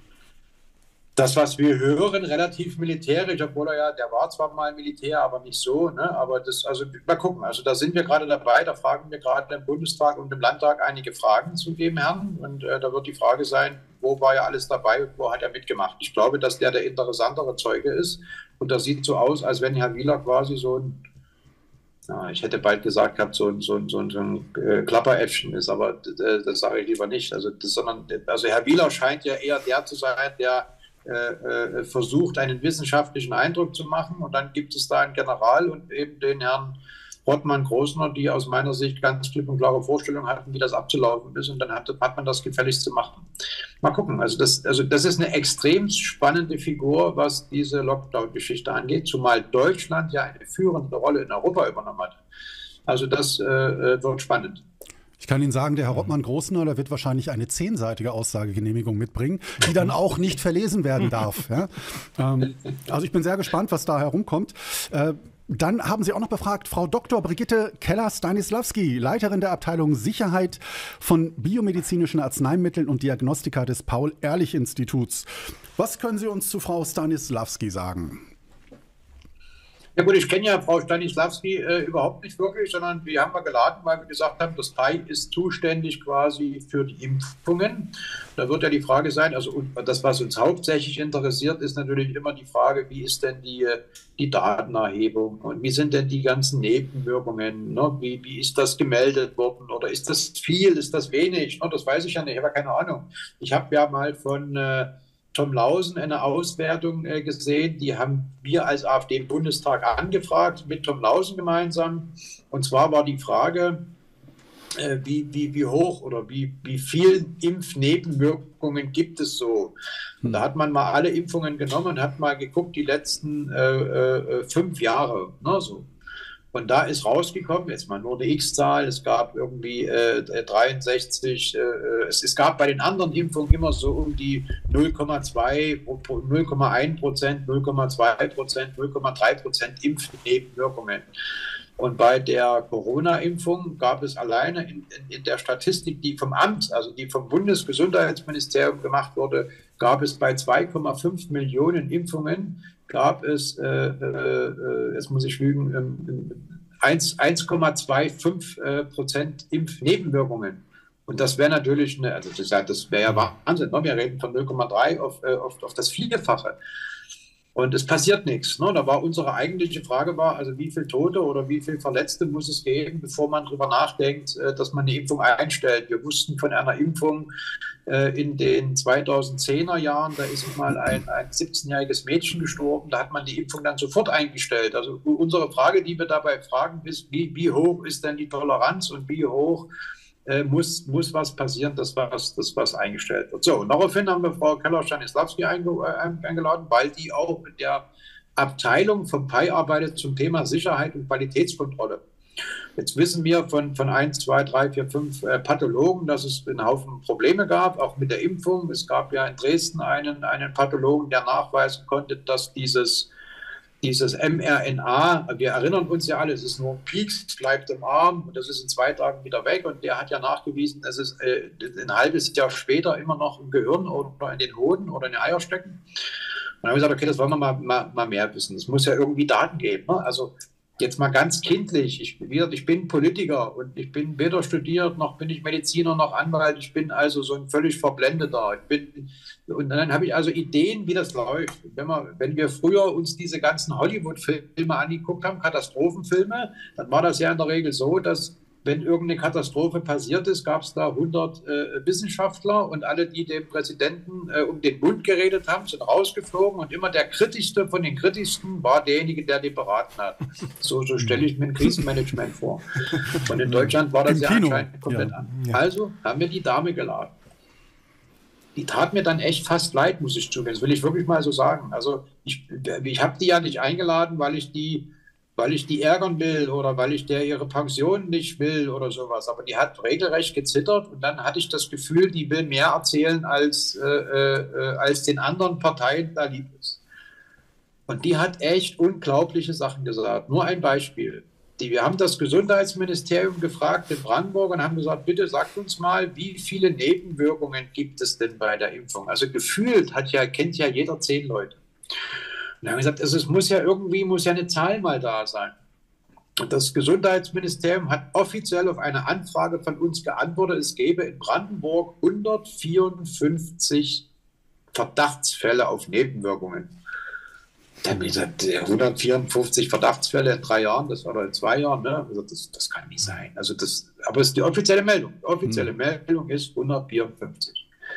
das, was wir hören, relativ militärisch, obwohl er ja, der war zwar mal Militär, aber nicht so, ne? Aber das, also mal gucken, also da sind wir gerade dabei, da fragen wir gerade im Bundestag und im Landtag einige Fragen zu dem Herrn und äh, da wird die Frage sein, wo war ja alles dabei, wo hat er mitgemacht? Ich glaube, dass der der interessantere Zeuge ist und das sieht so aus, als wenn Herr Wieler quasi so ein, ja, ich hätte bald gesagt gehabt, so ein, so ein, so ein, so ein äh, Klapperäffchen ist, aber äh, das sage ich lieber nicht. Also, das, sondern, also Herr Wieler scheint ja eher der zu sein, der Äh, versucht, einen wissenschaftlichen Eindruck zu machen. Und dann gibt es da einen General und eben den Herrn Rottmann-Großner, die aus meiner Sicht ganz klipp und klare Vorstellungen hatten, wie das abzulaufen ist. Und dann hat, hat man das gefälligst zu machen. Mal gucken. Also das, also das ist eine extrem spannende Figur, was diese Lockdown-Geschichte angeht, zumal Deutschland ja eine führende Rolle in Europa übernommen hat. Also das äh, wird spannend.
Ich kann Ihnen sagen, der Herr Rottmann-Großner, der wird wahrscheinlich eine zehnseitige Aussagegenehmigung mitbringen, die dann auch nicht verlesen werden darf. Ja? Ähm, also ich bin sehr gespannt, was da herumkommt. Äh, dann haben Sie auch noch befragt, Frau Doktor Brigitte Keller-Stanislawski, Leiterin der Abteilung Sicherheit von biomedizinischen Arzneimitteln und Diagnostika des Paul-Ehrlich-Instituts. Was können Sie uns zu Frau Stanislawski sagen?
Ja gut, ich kenne ja Frau Stanislawski äh, überhaupt nicht wirklich, sondern wir haben mal geladen, weil wir gesagt haben, das P A I ist zuständig quasi für die Impfungen. Da wird ja die Frage sein, also das, was uns hauptsächlich interessiert, ist natürlich immer die Frage, wie ist denn die, die Datenerhebung und wie sind denn die ganzen Nebenwirkungen, ne? wie, wie ist das gemeldet worden oder ist das viel, ist das wenig, ne? Das weiß ich ja nicht, ich habe ja keine Ahnung. Ich habe ja mal von äh, Tom Lausen eine Auswertung äh, gesehen, die haben wir als AfD im Bundestag angefragt, mit Tom Lausen gemeinsam. Und zwar war die Frage, äh, wie, wie, wie hoch oder wie, wie viel Impfnebenwirkungen gibt es so? Und da hat man mal alle Impfungen genommen und hat mal geguckt, die letzten äh, äh, fünf Jahre, ne, so. Und da ist rausgekommen, jetzt mal nur eine X-Zahl, es gab irgendwie äh, dreiundsechzig, äh, es, es gab bei den anderen Impfungen immer so um die null Komma zwei, null Komma eins Prozent, null Komma zwei Prozent, null Komma drei Prozent Impfnebenwirkungen. Und bei der Corona-Impfung gab es alleine in, in, in der Statistik, die vom Amt, also die vom Bundesgesundheitsministerium gemacht wurde, gab es bei zwei Komma fünf Millionen Impfungen, gab es, äh, äh, jetzt muss ich lügen, äh, eins Komma fünfundzwanzig äh, Prozent Impfnebenwirkungen. Und das wäre natürlich, eine, also das, das wäre ja Wahnsinn, ne? Wir reden von null Komma drei auf, auf, auf das Vierfache. Und es passiert nichts. Ne? Da war unsere eigentliche Frage war, also wie viele Tote oder wie viele Verletzte muss es geben, bevor man darüber nachdenkt, dass man eine Impfung einstellt. Wir wussten von einer Impfung äh, in den zweitausendzehner Jahren, da ist mal ein, ein siebzehnjähriges Mädchen gestorben, da hat man die Impfung dann sofort eingestellt. Also unsere Frage, die wir dabei fragen, ist, wie, wie hoch ist denn die Toleranz und wie hoch Äh, muss, muss was passieren, dass was, dass was eingestellt wird. So, und daraufhin haben wir Frau Keller-Stanislawski einge, äh, eingeladen, weil die auch mit der Abteilung vom P A I arbeitet zum Thema Sicherheit und Qualitätskontrolle. Jetzt wissen wir von, von eins, zwei, drei, vier, fünf äh, Pathologen, dass es einen Haufen Probleme gab, auch mit der Impfung. Es gab ja in Dresden einen, einen Pathologen, der nachweisen konnte, dass dieses Dieses mRNA, wir erinnern uns ja alle, es ist nur ein Pieks, es bleibt im Arm und das ist in zwei Tagen wieder weg. Und der hat ja nachgewiesen, dass es äh, ein halbes Jahr später immer noch im Gehirn oder in den Hoden oder in den Eierstöcken. Und dann haben wir gesagt, okay, das wollen wir mal, mal, mal mehr wissen. Es muss ja irgendwie Daten geben. Ne? Also jetzt mal ganz kindlich, ich, ich bin Politiker und ich bin weder studiert, noch bin ich Mediziner, noch Anwalt. Ich bin also so ein völlig Verblendeter. Ich bin, und dann habe ich also Ideen, wie das läuft. Wenn wir, wenn wir früher uns diese ganzen Hollywood-Filme angeguckt haben, Katastrophenfilme, dann war das ja in der Regel so, dass wenn irgendeine Katastrophe passiert ist, gab es da hundert äh, Wissenschaftler und alle, die dem Präsidenten äh, um den Mund geredet haben, sind rausgeflogen und immer der kritischste von den kritischsten war derjenige, der den beraten hat. So, so stelle ich mir ein Krisenmanagement vor. Und in Deutschland war das ja anscheinend komplett
ja.
an.
Ja.
Also haben wir die Dame geladen. Die tat mir dann echt fast leid, muss ich zugeben. Das will ich wirklich mal so sagen. Also ich, ich habe die ja nicht eingeladen, weil ich die weil ich die ärgern will oder weil ich der ihre Pension nicht will oder sowas. Aber die hat regelrecht gezittert und dann hatte ich das Gefühl, die will mehr erzählen, als, äh, äh, als den anderen Parteien da lieb ist. Und die hat echt unglaubliche Sachen gesagt. Nur ein Beispiel. Die, wir haben das Gesundheitsministerium gefragt in Brandenburg und haben gesagt, bitte sagt uns mal, wie viele Nebenwirkungen gibt es denn bei der Impfung? Also gefühlt hat ja, kennt ja jeder zehn Leute. Und haben gesagt, also es muss ja irgendwie, muss ja eine Zahl mal da sein. Und das Gesundheitsministerium hat offiziell auf eine Anfrage von uns geantwortet, es gäbe in Brandenburg hundertvierundfünfzig Verdachtsfälle auf Nebenwirkungen. Da haben wir gesagt, hundertvierundfünfzig Verdachtsfälle in drei Jahren, das war in zwei Jahren, ne? Gesagt, das, das kann nicht sein. Also das, aber es ist die offizielle Meldung. Die offizielle mhm. Meldung ist hundertvierundfünfzig.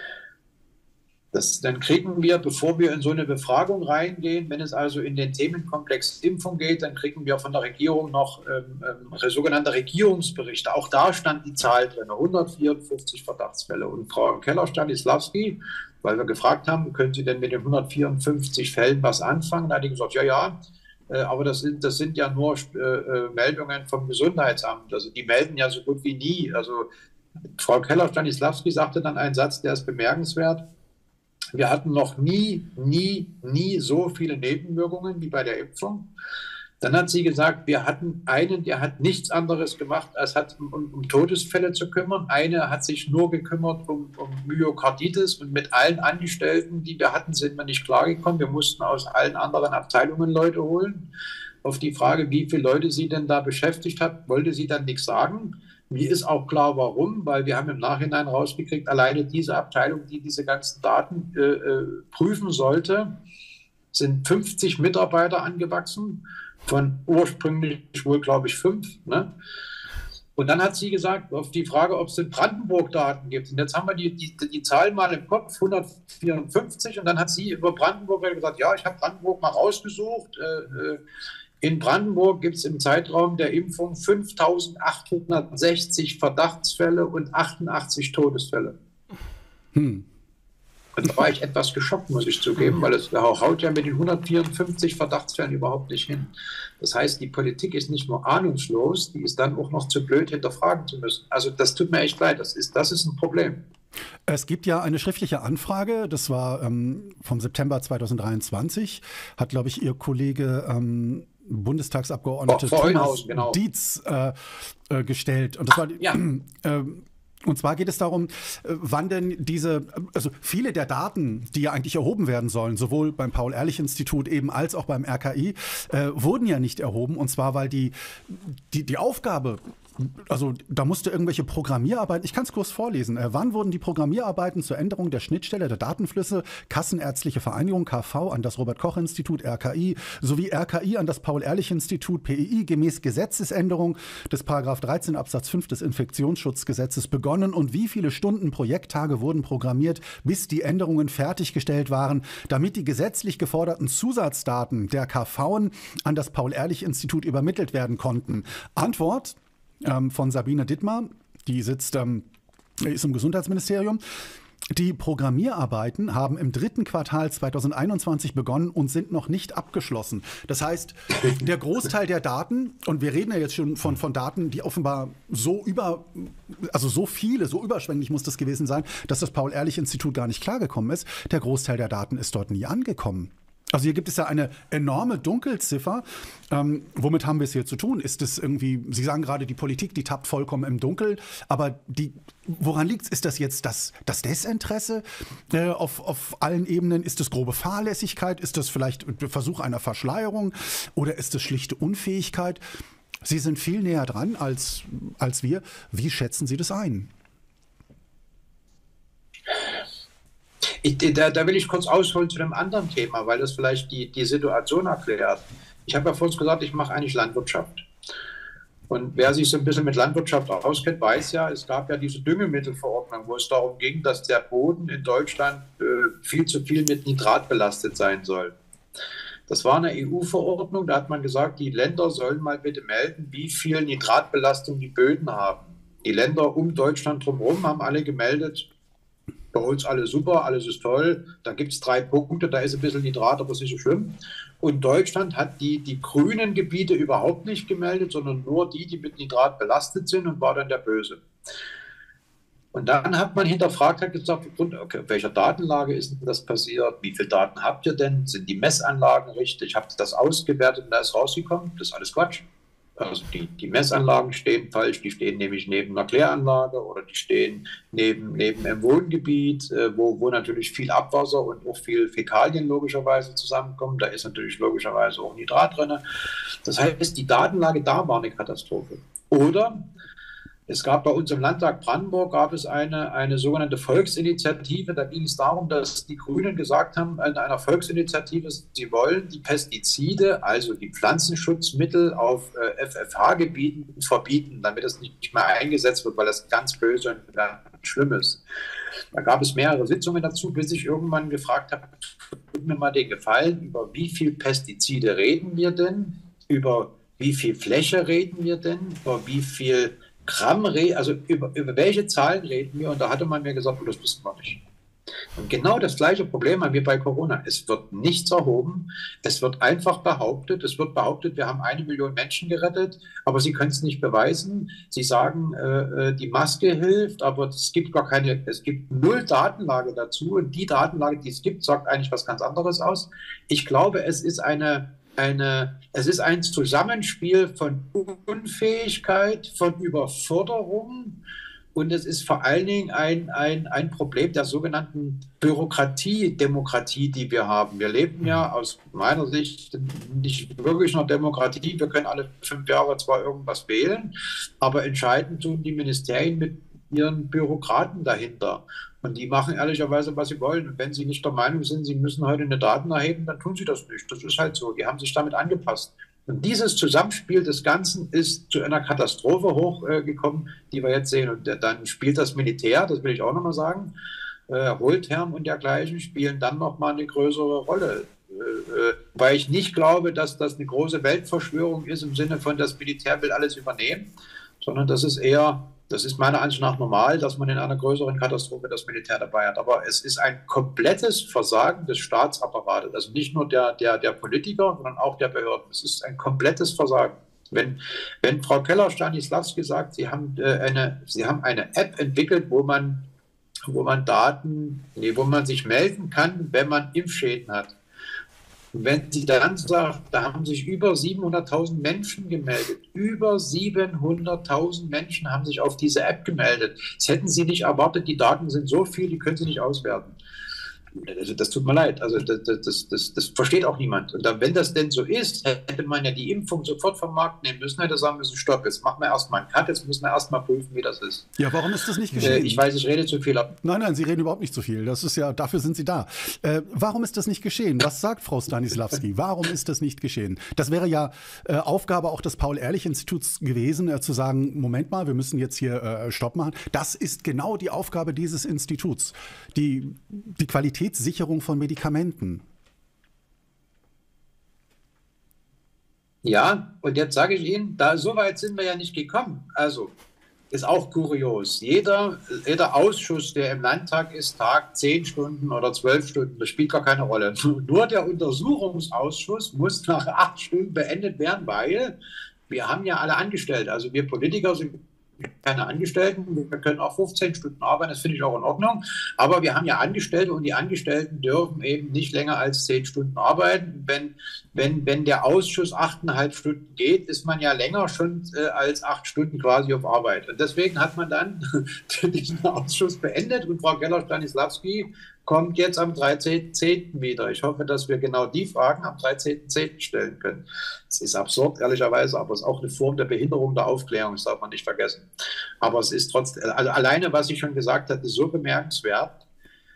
Das, dann kriegen wir, bevor wir in so eine Befragung reingehen, wenn es also in den Themenkomplex Impfung geht, dann kriegen wir von der Regierung noch ähm, ähm, sogenannte Regierungsberichte. Auch da stand die Zahl drin, hundertvierundfünfzig Verdachtsfälle. Und Frau Keller-Stanislawski, weil wir gefragt haben, können Sie denn mit den hundertvierundfünfzig Fällen was anfangen? Da hat die gesagt, ja, ja, äh, aber das sind, das sind ja nur äh, Meldungen vom Gesundheitsamt. Also die melden ja so gut wie nie. Also Frau Keller-Stanislawski sagte dann einen Satz, der ist bemerkenswert. Wir hatten noch nie, nie, nie so viele Nebenwirkungen wie bei der Impfung. Dann hat sie gesagt, wir hatten einen, der hat nichts anderes gemacht, als hat, um, um Todesfälle zu kümmern. Eine hat sich nur gekümmert um, um Myokarditis und mit allen Angestellten, die wir hatten, sind wir nicht klargekommen. Wir mussten aus allen anderen Abteilungen Leute holen. Auf die Frage, wie viele Leute sie denn da beschäftigt hat, wollte sie dann nichts sagen. Mir ist auch klar, warum, weil wir haben im Nachhinein rausgekriegt, alleine diese Abteilung, die diese ganzen Daten äh, äh, prüfen sollte, sind fünfzig Mitarbeiter angewachsen, von ursprünglich wohl, glaube ich, fünf. Ne? Und dann hat sie gesagt, auf die Frage, ob es in Brandenburg Daten gibt. Und jetzt haben wir die, die, die Zahl mal im Kopf, hundertvierundfünfzig. Und dann hat sie über Brandenburg gesagt, ja, ich habe Brandenburg mal rausgesucht. Äh, In Brandenburg gibt es im Zeitraum der Impfung fünftausendachthundertsechzig Verdachtsfälle und achtundachtzig Todesfälle. Hm. Und da war ich etwas geschockt, muss ich zugeben, weil es haut ja mit den hundertvierundfünfzig Verdachtsfällen überhaupt nicht hin. Das heißt, die Politik ist nicht nur ahnungslos, die ist dann auch noch zu blöd, hinterfragen zu müssen. Also das tut mir echt leid, das ist, das ist ein Problem.
Es gibt ja eine schriftliche Anfrage, das war ähm, vom September zweitausenddreiundzwanzig, hat, glaube ich, Ihr Kollege ähm, Bundestagsabgeordnete Thomas genau. Dietz äh, äh, gestellt. Und das war
ja.
äh, und zwar geht es darum, wann denn diese, also viele der Daten, die ja eigentlich erhoben werden sollen, sowohl beim Paul-Ehrlich-Institut eben als auch beim R K I, äh, wurden ja nicht erhoben. Und zwar, weil die, die, die Aufgabe, also da musste irgendwelche Programmierarbeiten, ich kann es kurz vorlesen, äh, wann wurden die Programmierarbeiten zur Änderung der Schnittstelle der Datenflüsse Kassenärztliche Vereinigung K V an das Robert-Koch-Institut R K I sowie R K I an das Paul-Ehrlich-Institut P I I gemäß Gesetzesänderung des Paragraph dreizehn Absatz fünf des Infektionsschutzgesetzes begonnen und wie viele Stunden Projekttage wurden programmiert, bis die Änderungen fertiggestellt waren, damit die gesetzlich geforderten Zusatzdaten der K V an das Paul-Ehrlich-Institut übermittelt werden konnten? Antwort ähm, von Sabine Dittmar, die sitzt, ähm, ist im Gesundheitsministerium. Die Programmierarbeiten haben im dritten Quartal zweitausendeinundzwanzig begonnen und sind noch nicht abgeschlossen. Das heißt, der Großteil der Daten, und wir reden ja jetzt schon von, von Daten, die offenbar so über, also so viele, so überschwänglich muss das gewesen sein, dass das Paul-Ehrlich-Institut gar nicht klargekommen ist. Der Großteil der Daten ist dort nie angekommen. Also hier gibt es ja eine enorme Dunkelziffer. Ähm, womit haben wir es hier zu tun? Ist es irgendwie, Sie sagen gerade, die Politik, die tappt vollkommen im Dunkeln, aber die, woran liegt es? Ist das jetzt das, das Desinteresse äh, auf, auf allen Ebenen? Ist das grobe Fahrlässigkeit? Ist das vielleicht ein Versuch einer Verschleierung? Oder ist das schlichte Unfähigkeit? Sie sind viel näher dran als, als wir. Wie schätzen Sie das ein?
Ich, da, da will ich kurz ausholen zu einem anderen Thema, weil das vielleicht die, die Situation erklärt. Ich habe ja vorhin gesagt, ich mache eigentlich Landwirtschaft. Und wer sich so ein bisschen mit Landwirtschaft auskennt, weiß ja, es gab ja diese Düngemittelverordnung, wo es darum ging, dass der Boden in Deutschland äh, viel zu viel mit Nitrat belastet sein soll. Das war eine E U-Verordnung, da hat man gesagt, die Länder sollen mal bitte melden, wie viel Nitratbelastung die Böden haben. Die Länder um Deutschland drumherum haben alle gemeldet, bei uns alles super, alles ist toll, da gibt es drei Punkte, da ist ein bisschen Nitrat, aber es ist nicht so schlimm. Und Deutschland hat die, die grünen Gebiete überhaupt nicht gemeldet, sondern nur die, die mit Nitrat belastet sind und war dann der Böse. Und dann hat man hinterfragt, hat gesagt, okay, auf welcher Datenlage ist denn das passiert? Wie viele Daten habt ihr denn? Sind die Messanlagen richtig? Habt ihr das ausgewertet und da ist rausgekommen? Das ist alles Quatsch. Also die, die Messanlagen stehen falsch, die stehen nämlich neben einer Kläranlage oder die stehen neben, neben einem Wohngebiet, äh, wo, wo natürlich viel Abwasser und auch viel Fäkalien logischerweise zusammenkommen. Da ist natürlich logischerweise auch Nitrat drin. Das heißt, die Datenlage da war eine Katastrophe. Oder es gab bei uns im Landtag Brandenburg gab es eine, eine sogenannte Volksinitiative. Da ging es darum, dass die Grünen gesagt haben, in einer Volksinitiative, sie wollen die Pestizide, also die Pflanzenschutzmittel auf äh, F F H-Gebieten verbieten, damit es nicht mehr eingesetzt wird, weil das ganz böse und ganz schlimm ist. Da gab es mehrere Sitzungen dazu, bis ich irgendwann gefragt habe, tut mir mal den Gefallen, über wie viel Pestizide reden wir denn? Über wie viel Fläche reden wir denn? Über wie viel Gramm, also über, über welche Zahlen reden wir? Und da hatte man mir gesagt, oh, das wissen wir nicht. Und genau das gleiche Problem haben wir bei Corona. Es wird nichts erhoben. Es wird einfach behauptet. Es wird behauptet, wir haben eine Million Menschen gerettet, aber sie können es nicht beweisen. Sie sagen, äh, die Maske hilft, aber es gibt gar keine, es gibt null Datenlage dazu. Und die Datenlage, die es gibt, sagt eigentlich was ganz anderes aus. Ich glaube, es ist eine Eine, es ist ein Zusammenspiel von Unfähigkeit, von Überforderung und es ist vor allen Dingen ein, ein, ein Problem der sogenannten Bürokratie-Demokratie, die wir haben. Wir leben ja aus meiner Sicht nicht wirklich in einer Demokratie. Wir können alle fünf Jahre zwar irgendwas wählen, aber entscheiden tun die Ministerien mit ihren Bürokraten dahinter. Und die machen ehrlicherweise, was sie wollen. Und wenn sie nicht der Meinung sind, sie müssen heute eine Daten erheben, dann tun sie das nicht. Das ist halt so. Die haben sich damit angepasst. Und dieses Zusammenspiel des Ganzen ist zu einer Katastrophe hochgekommen, äh, die wir jetzt sehen. Und äh, dann spielt das Militär, das will ich auch nochmal sagen, äh, Holtherm und dergleichen spielen dann nochmal eine größere Rolle. Äh, weil ich nicht glaube, dass das eine große Weltverschwörung ist im Sinne von, das Militär will alles übernehmen, sondern das ist eher... Das ist meiner Ansicht nach normal, dass man in einer größeren Katastrophe das Militär dabei hat. Aber es ist ein komplettes Versagen des Staatsapparates. Also nicht nur der, der, der Politiker, sondern auch der Behörden. Es ist ein komplettes Versagen. Wenn, wenn Frau Keller-Stanislawski sagt, sie haben, äh, eine, sie haben eine App entwickelt, wo man, wo man Daten, nee, wo man sich melden kann, wenn man Impfschäden hat. Wenn sie dann sagt, da haben sich über siebenhunderttausend Menschen gemeldet, über siebenhunderttausend Menschen haben sich auf diese App gemeldet. Das hätten sie nicht erwartet, die Daten sind so viel, die können sie nicht auswerten. Also das tut mir leid, also das, das, das, das versteht auch niemand. Und dann, wenn das denn so ist, hätte man ja die Impfung sofort vom Markt nehmen müssen, hätte sagen müssen, stopp, jetzt machen wir erstmal einen Cut, jetzt müssen wir erstmal prüfen, wie das ist.
Ja, warum ist das nicht geschehen?
Äh, ich weiß, ich rede zu viel.
Nein, nein, Sie reden überhaupt nicht zu viel. Das ist ja, dafür sind Sie da. Äh, warum ist das nicht geschehen? Was sagt Frau Stanislawski? Warum ist das nicht geschehen? Das wäre ja äh, Aufgabe auch des Paul-Ehrlich-Instituts gewesen, äh, zu sagen, Moment mal, wir müssen jetzt hier äh, Stopp machen. Das ist genau die Aufgabe dieses Instituts. Die, die Qualität Sicherung von Medikamenten.
Ja, und jetzt sage ich Ihnen, da so weit sind wir ja nicht gekommen. Also ist auch kurios. Jeder, jeder Ausschuss, der im Landtag ist, tagt zehn Stunden oder zwölf Stunden. Das spielt gar keine Rolle. Nur der Untersuchungsausschuss muss nach acht Stunden beendet werden, weil wir haben ja alle angestellt. Also wir Politiker sind keine Angestellten, wir können auch fünfzehn Stunden arbeiten, das finde ich auch in Ordnung. Aber wir haben ja Angestellte und die Angestellten dürfen eben nicht länger als zehn Stunden arbeiten. Wenn, wenn, wenn der Ausschuss achteinhalb Stunden geht, ist man ja länger schon äh, als acht Stunden quasi auf Arbeit. Und deswegen hat man dann diesen Ausschuss beendet und Frau Keller-Stanislawski kommt jetzt am dreizehnten zehnten wieder. Ich hoffe, dass wir genau die Fragen am dreizehnten zehnten stellen können. Es ist absurd, ehrlicherweise, aber es ist auch eine Form der Behinderung der Aufklärung, das darf man nicht vergessen. Aber es ist trotzdem, also alleine, was ich schon gesagt habe, ist so bemerkenswert,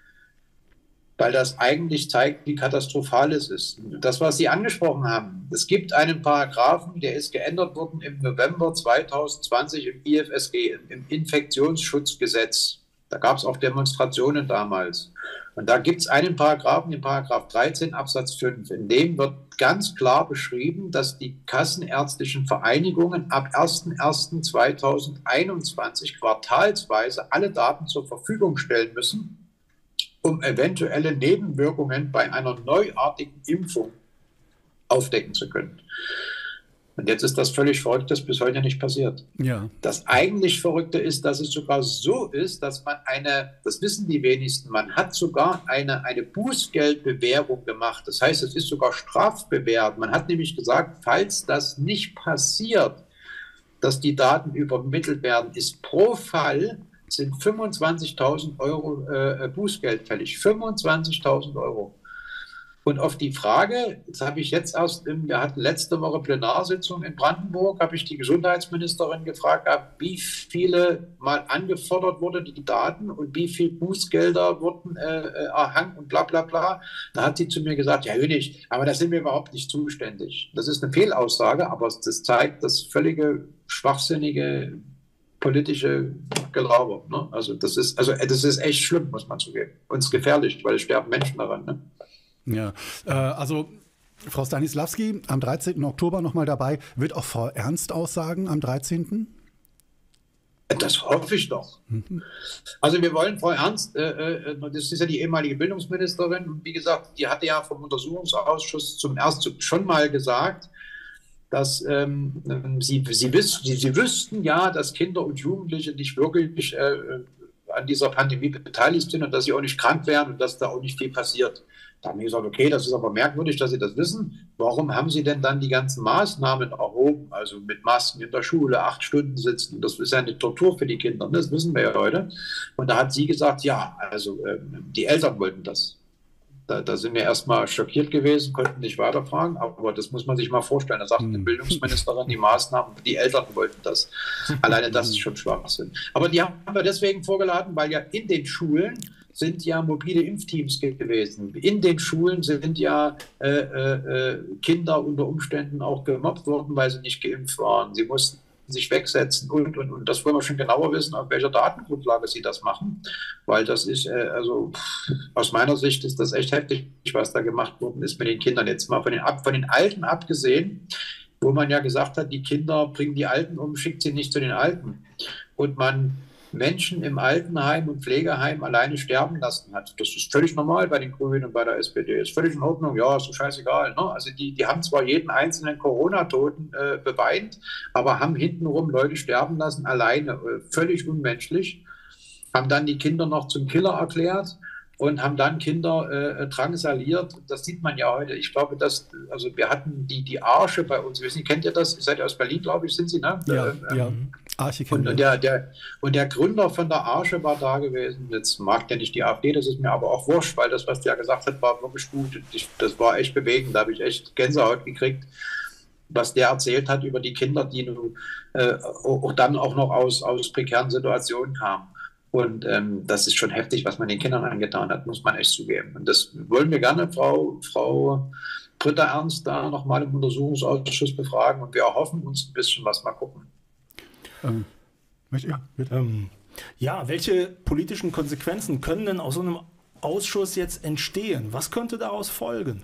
weil das eigentlich zeigt, wie katastrophal es ist. Das, was Sie angesprochen haben, es gibt einen Paragraphen, der ist geändert worden im November zweitausendzwanzig im I F S G, im Infektionsschutzgesetz. Da gab es auch Demonstrationen damals. Und da gibt es einen Paragraphen, den Paragraph dreizehn Absatz fünf, in dem wird ganz klar beschrieben, dass die kassenärztlichen Vereinigungen ab erster erster zweitausendeinundzwanzig quartalsweise alle Daten zur Verfügung stellen müssen, um eventuelle Nebenwirkungen bei einer neuartigen Impfung aufdecken zu können. Und jetzt ist das völlig verrückt, das bis heute nicht passiert.
Ja.
Das eigentlich Verrückte ist, dass es sogar so ist, dass man eine, das wissen die wenigsten, man hat sogar eine, eine Bußgeldbewährung gemacht. Das heißt, es ist sogar strafbewehrt. Man hat nämlich gesagt, falls das nicht passiert, dass die Daten übermittelt werden, ist pro Fall sind fünfundzwanzigtausend Euro äh, Bußgeld fällig. fünfundzwanzigtausend Euro. Und auf die Frage, das habe ich jetzt erst, im, wir hatten letzte Woche Plenarsitzung in Brandenburg, habe ich die Gesundheitsministerin gefragt, wie viele mal angefordert wurde, die Daten und wie viel Bußgelder wurden äh, erhangen und bla bla bla. Da hat sie zu mir gesagt, ja Hönig, aber da sind wir überhaupt nicht zuständig. Das ist eine Fehlaussage, aber das zeigt das völlige schwachsinnige politische Gelaber. Ne? Also, das ist, also das ist echt schlimm, muss man zugeben. Und es ist gefährlich, weil es sterben Menschen daran. Ne?
Ja, äh, also Frau Stanislawski am dreizehnten Oktober nochmal dabei. Wird auch Frau Ernst aussagen am dreizehnten?
Das hoffe ich doch. Mhm. Also wir wollen Frau Ernst, äh, das ist ja die ehemalige Bildungsministerin, und wie gesagt, die hatte ja vom Untersuchungsausschuss zum ersten schon mal gesagt, dass ähm, sie, sie, wiss, sie, sie wüssten ja, dass Kinder und Jugendliche nicht wirklich äh, an dieser Pandemie beteiligt sind und dass sie auch nicht krank wären und dass da auch nicht viel passiert. Da haben wir gesagt, okay, das ist aber merkwürdig, dass Sie das wissen. Warum haben Sie denn dann die ganzen Maßnahmen erhoben? Also mit Masken in der Schule, acht Stunden sitzen. Das ist ja eine Tortur für die Kinder, ne? Das wissen wir ja heute. Und da hat sie gesagt, ja, also äh, die Eltern wollten das. Da, da sind wir erstmal schockiert gewesen, konnten nicht weiterfragen, aber das muss man sich mal vorstellen. Da sagt eine Bildungsministerin, die Maßnahmen, die Eltern wollten das. Alleine das ist schon Schwachsinn. Aber die haben wir deswegen vorgeladen, weil ja in den Schulen sind ja mobile Impfteams gewesen. In den Schulen sind ja äh, äh, Kinder unter Umständen auch gemobbt worden, weil sie nicht geimpft waren. Sie mussten sich wegsetzen und, und, und. Das wollen wir schon genauer wissen, auf welcher Datengrundlage sie das machen. Weil das ist, äh, also aus meiner Sicht ist das echt heftig, was da gemacht worden ist mit den Kindern. Jetzt mal von den, von den Alten abgesehen, wo man ja gesagt hat, die Kinder bringen die Alten um, schickt sie nicht zu den Alten. Und man Menschen im Altenheim und Pflegeheim alleine sterben lassen hat. Das ist völlig normal bei den Grünen und bei der S P D. Ist völlig in Ordnung, ja, ist so scheißegal. Ne? Also die, die haben zwar jeden einzelnen Corona-Toten äh, beweint, aber haben hintenrum Leute sterben lassen, alleine. Äh, völlig unmenschlich. Haben dann die Kinder noch zum Killer erklärt und haben dann Kinder äh, drangsaliert. Das sieht man ja heute. Ich glaube, dass, also wir hatten die, die Arsche bei uns. Wissen, kennt ihr das? Ihr seid aus Berlin, glaube ich, sind Sie, ne?
Ja,
äh,
ja. Arche
und, und, der, der, und der Gründer von der Arsche war da gewesen. Jetzt mag der nicht die AfD, das ist mir aber auch wurscht, weil das, was der gesagt hat, war wirklich gut. Ich, das war echt bewegend. Da habe ich echt Gänsehaut gekriegt, was der erzählt hat über die Kinder, die nun, äh, auch dann auch noch aus, aus prekären Situationen kamen. Und ähm, das ist schon heftig, was man den Kindern angetan hat, muss man echt zugeben. Und das wollen wir gerne, Frau, Frau Britta Ernst, da nochmal im Untersuchungsausschuss befragen. Und wir erhoffen uns ein bisschen was, mal gucken.
Ähm, ja, bitte.
Ähm, ja, welche politischen Konsequenzen können denn aus so einem Ausschuss jetzt entstehen? Was könnte daraus folgen?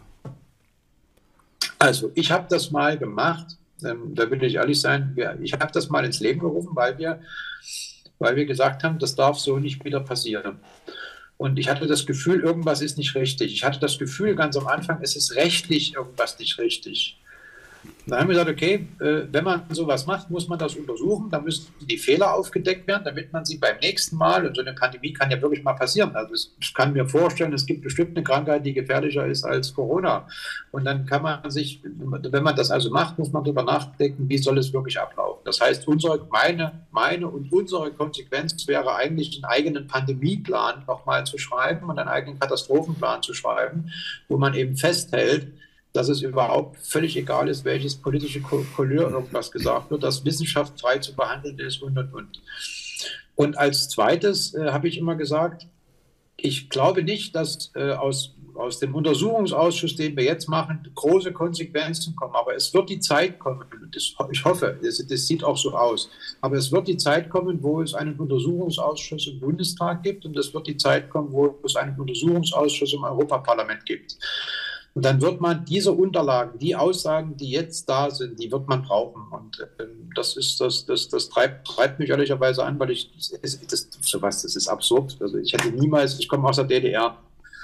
Also, ich habe das mal gemacht, ähm, da will ich ehrlich sein, wir, ich habe das mal ins Leben gerufen, weil wir, weil wir gesagt haben, das darf so nicht wieder passieren. Und ich hatte das Gefühl, irgendwas ist nicht richtig. Ich hatte das Gefühl ganz am Anfang, es ist rechtlich irgendwas nicht richtig. Dann haben wir gesagt, okay, wenn man sowas macht, muss man das untersuchen, dann müssen die Fehler aufgedeckt werden, damit man sie beim nächsten Mal, und so eine Pandemie kann ja wirklich mal passieren, also ich kann mir vorstellen, es gibt bestimmt eine Krankheit, die gefährlicher ist als Corona, und dann kann man sich, wenn man das also macht, muss man darüber nachdenken, wie soll es wirklich ablaufen. Das heißt, unsere, meine, meine und unsere Konsequenz wäre eigentlich, einen eigenen Pandemieplan nochmal zu schreiben und einen eigenen Katastrophenplan zu schreiben, wo man eben festhält, dass es überhaupt völlig egal ist, welches politische Couleur irgendwas gesagt wird, dass Wissenschaft frei zu behandeln ist und, und, und. Und als Zweites äh, habe ich immer gesagt, ich glaube nicht, dass äh, aus, aus dem Untersuchungsausschuss, den wir jetzt machen, große Konsequenzen kommen. Aber es wird die Zeit kommen, das, ich hoffe, das, das sieht auch so aus, aber es wird die Zeit kommen, wo es einen Untersuchungsausschuss im Bundestag gibt, und es wird die Zeit kommen, wo es einen Untersuchungsausschuss im Europaparlament gibt. Und dann wird man diese Unterlagen, die Aussagen, die jetzt da sind, die wird man brauchen. Und äh, das ist das, das, das treibt, treibt mich ehrlicherweise an, weil ich das, das, sowas, das ist absurd. Also ich hätte niemals, ich komme aus der D D R,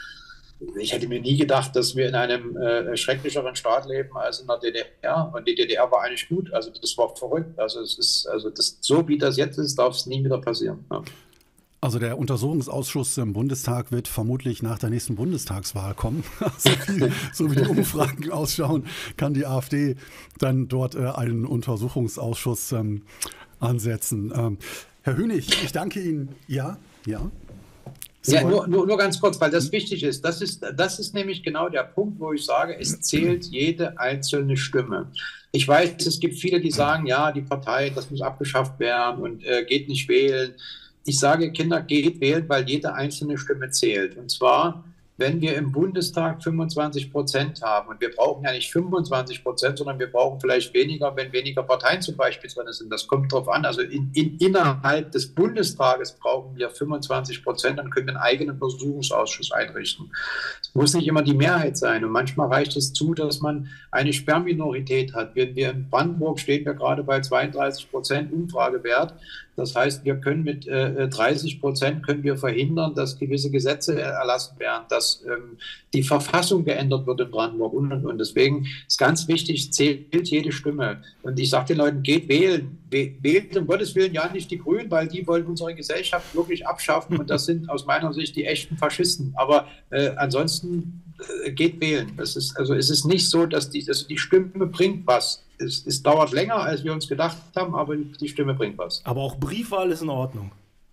ich hätte mir nie gedacht, dass wir in einem äh, schrecklicheren Staat leben als in der D D R. Und die D D R war eigentlich gut. Also das war verrückt. Also es ist, also das, so wie das jetzt ist, darf es nie wieder passieren. Ja.
Also der Untersuchungsausschuss im Bundestag wird vermutlich nach der nächsten Bundestagswahl kommen. So wie, so wie die Umfragen ausschauen, kann die AfD dann dort äh, einen Untersuchungsausschuss ähm, ansetzen. Ähm, Herr Hünig, ich danke Ihnen. Ja, ja.
Ja, nur, nur, nur ganz kurz, weil das wichtig ist. Das ist, das ist nämlich genau der Punkt, wo ich sage, es zählt jede einzelne Stimme. Ich weiß, es gibt viele, die sagen, ja, die Partei, das muss abgeschafft werden und äh, geht nicht wählen. Ich sage, Kinder, geht wählen, weil jede einzelne Stimme zählt. Und zwar, wenn wir im Bundestag fünfundzwanzig Prozent haben, und wir brauchen ja nicht fünfundzwanzig Prozent, sondern wir brauchen vielleicht weniger, wenn weniger Parteien zum Beispiel drin sind. Das kommt drauf an. Also in, in, innerhalb des Bundestages brauchen wir fünfundzwanzig Prozent, dann können wir einen eigenen Untersuchungsausschuss einrichten. Es muss nicht immer die Mehrheit sein. Und manchmal reicht es zu, dass man eine Sperrminorität hat. Wir, wir in Brandenburg stehen wir gerade bei zweiunddreißig Prozent Umfragewert. Das heißt, wir können mit äh, dreißig Prozent können wir verhindern, dass gewisse Gesetze erlassen werden, dass ähm, die Verfassung geändert wird in Brandenburg und, und, und. Deswegen ist ganz wichtig, zählt jede Stimme. Und ich sage den Leuten, geht wählen. Wählt um Gottes Willen ja nicht die Grünen, weil die wollen unsere Gesellschaft wirklich abschaffen. Und das sind aus meiner Sicht die echten Faschisten. Aber äh, ansonsten äh, geht wählen. Es ist, also es ist nicht so, dass die, also die Stimme bringt was. Es, es dauert länger, als wir uns gedacht haben, aber die Stimme bringt was.
Aber auch Briefwahl ist in Ordnung.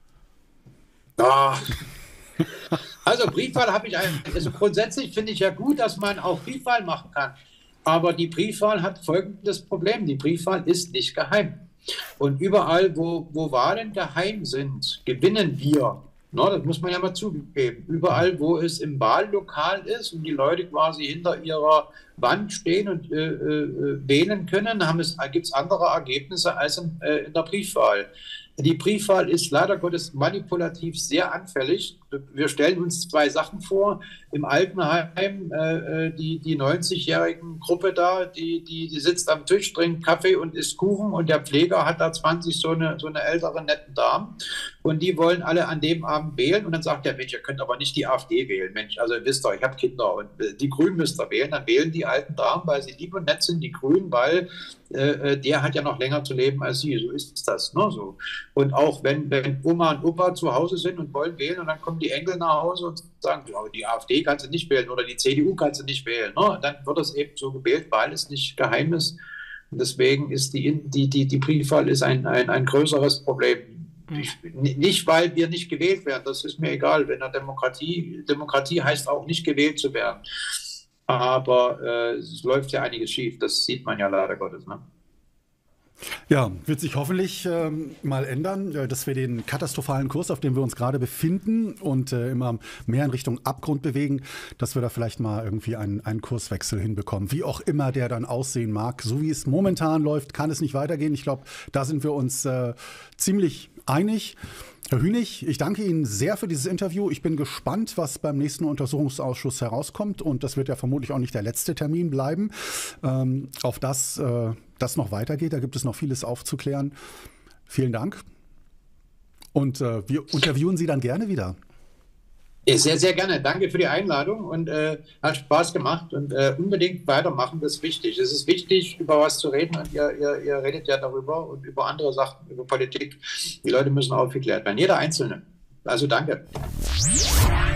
Ah. Also Briefwahl habe ich ein, also grundsätzlich finde ich ja gut, dass man auch Briefwahl machen kann. Aber die Briefwahl hat folgendes Problem. Die Briefwahl ist nicht geheim. Und überall, wo, wo Wahlen geheim sind, gewinnen wir. No, das muss man ja mal zugeben. Überall, wo es im Wahllokal ist und die Leute quasi hinter ihrer Wand stehen und äh, äh, wählen können, gibt es andere Ergebnisse als in, äh, in der Briefwahl. Die Briefwahl ist leider Gottes manipulativ sehr anfällig. Wir stellen uns zwei Sachen vor. Im Altenheim, äh, die, die neunzigjährigen Gruppe da, die, die, die sitzt am Tisch, trinkt Kaffee und isst Kuchen, und der Pfleger hat da zwanzig so eine, so eine ältere, netten Damen, und die wollen alle an dem Abend wählen, und dann sagt der Mensch, ihr könnt aber nicht die AfD wählen. Mensch, also wisst ihr, ich habe Kinder und die Grünen müsst ihr wählen. Dann wählen die alten Damen, weil sie lieb und nett sind, die Grünen, weil äh, der hat ja noch länger zu leben als sie. So ist das. Ne? So. Und auch wenn, wenn Oma und Opa zu Hause sind und wollen wählen, und dann kommen die Enkel nach Hause und sagen, ja, die AfD kannst du nicht wählen oder die C D U kannst du nicht wählen. Ne? Dann wird es eben so gewählt, weil es nicht geheim ist. Und deswegen ist die, die, die, die Briefwahl ist ein, ein, ein größeres Problem. Ich, nicht, weil wir nicht gewählt werden, das ist mir egal. In der Demokratie, Demokratie heißt auch nicht gewählt zu werden. Aber äh, es läuft ja einiges schief, das sieht man ja leider Gottes. Ne?
Ja, wird sich hoffentlich ähm, mal ändern, äh, dass wir den katastrophalen Kurs, auf dem wir uns gerade befinden und äh, immer mehr in Richtung Abgrund bewegen, dass wir da vielleicht mal irgendwie einen, einen Kurswechsel hinbekommen. Wie auch immer der dann aussehen mag. So wie es momentan läuft, kann es nicht weitergehen. Ich glaube, da sind wir uns äh, ziemlich einig. Herr Hünig, ich danke Ihnen sehr für dieses Interview. Ich bin gespannt, was beim nächsten Untersuchungsausschuss herauskommt. Und das wird ja vermutlich auch nicht der letzte Termin bleiben, ähm, auf das äh, das noch weitergeht. Da gibt es noch vieles aufzuklären. Vielen Dank. Und äh, wir interviewen Sie dann gerne wieder.
Sehr, sehr gerne. Danke für die Einladung und äh, hat Spaß gemacht und äh, unbedingt weitermachen, das ist wichtig. Es ist wichtig, über was zu reden und ihr, ihr, ihr redet ja darüber und über andere Sachen, über Politik. Die Leute müssen aufgeklärt werden, jeder Einzelne. Also danke.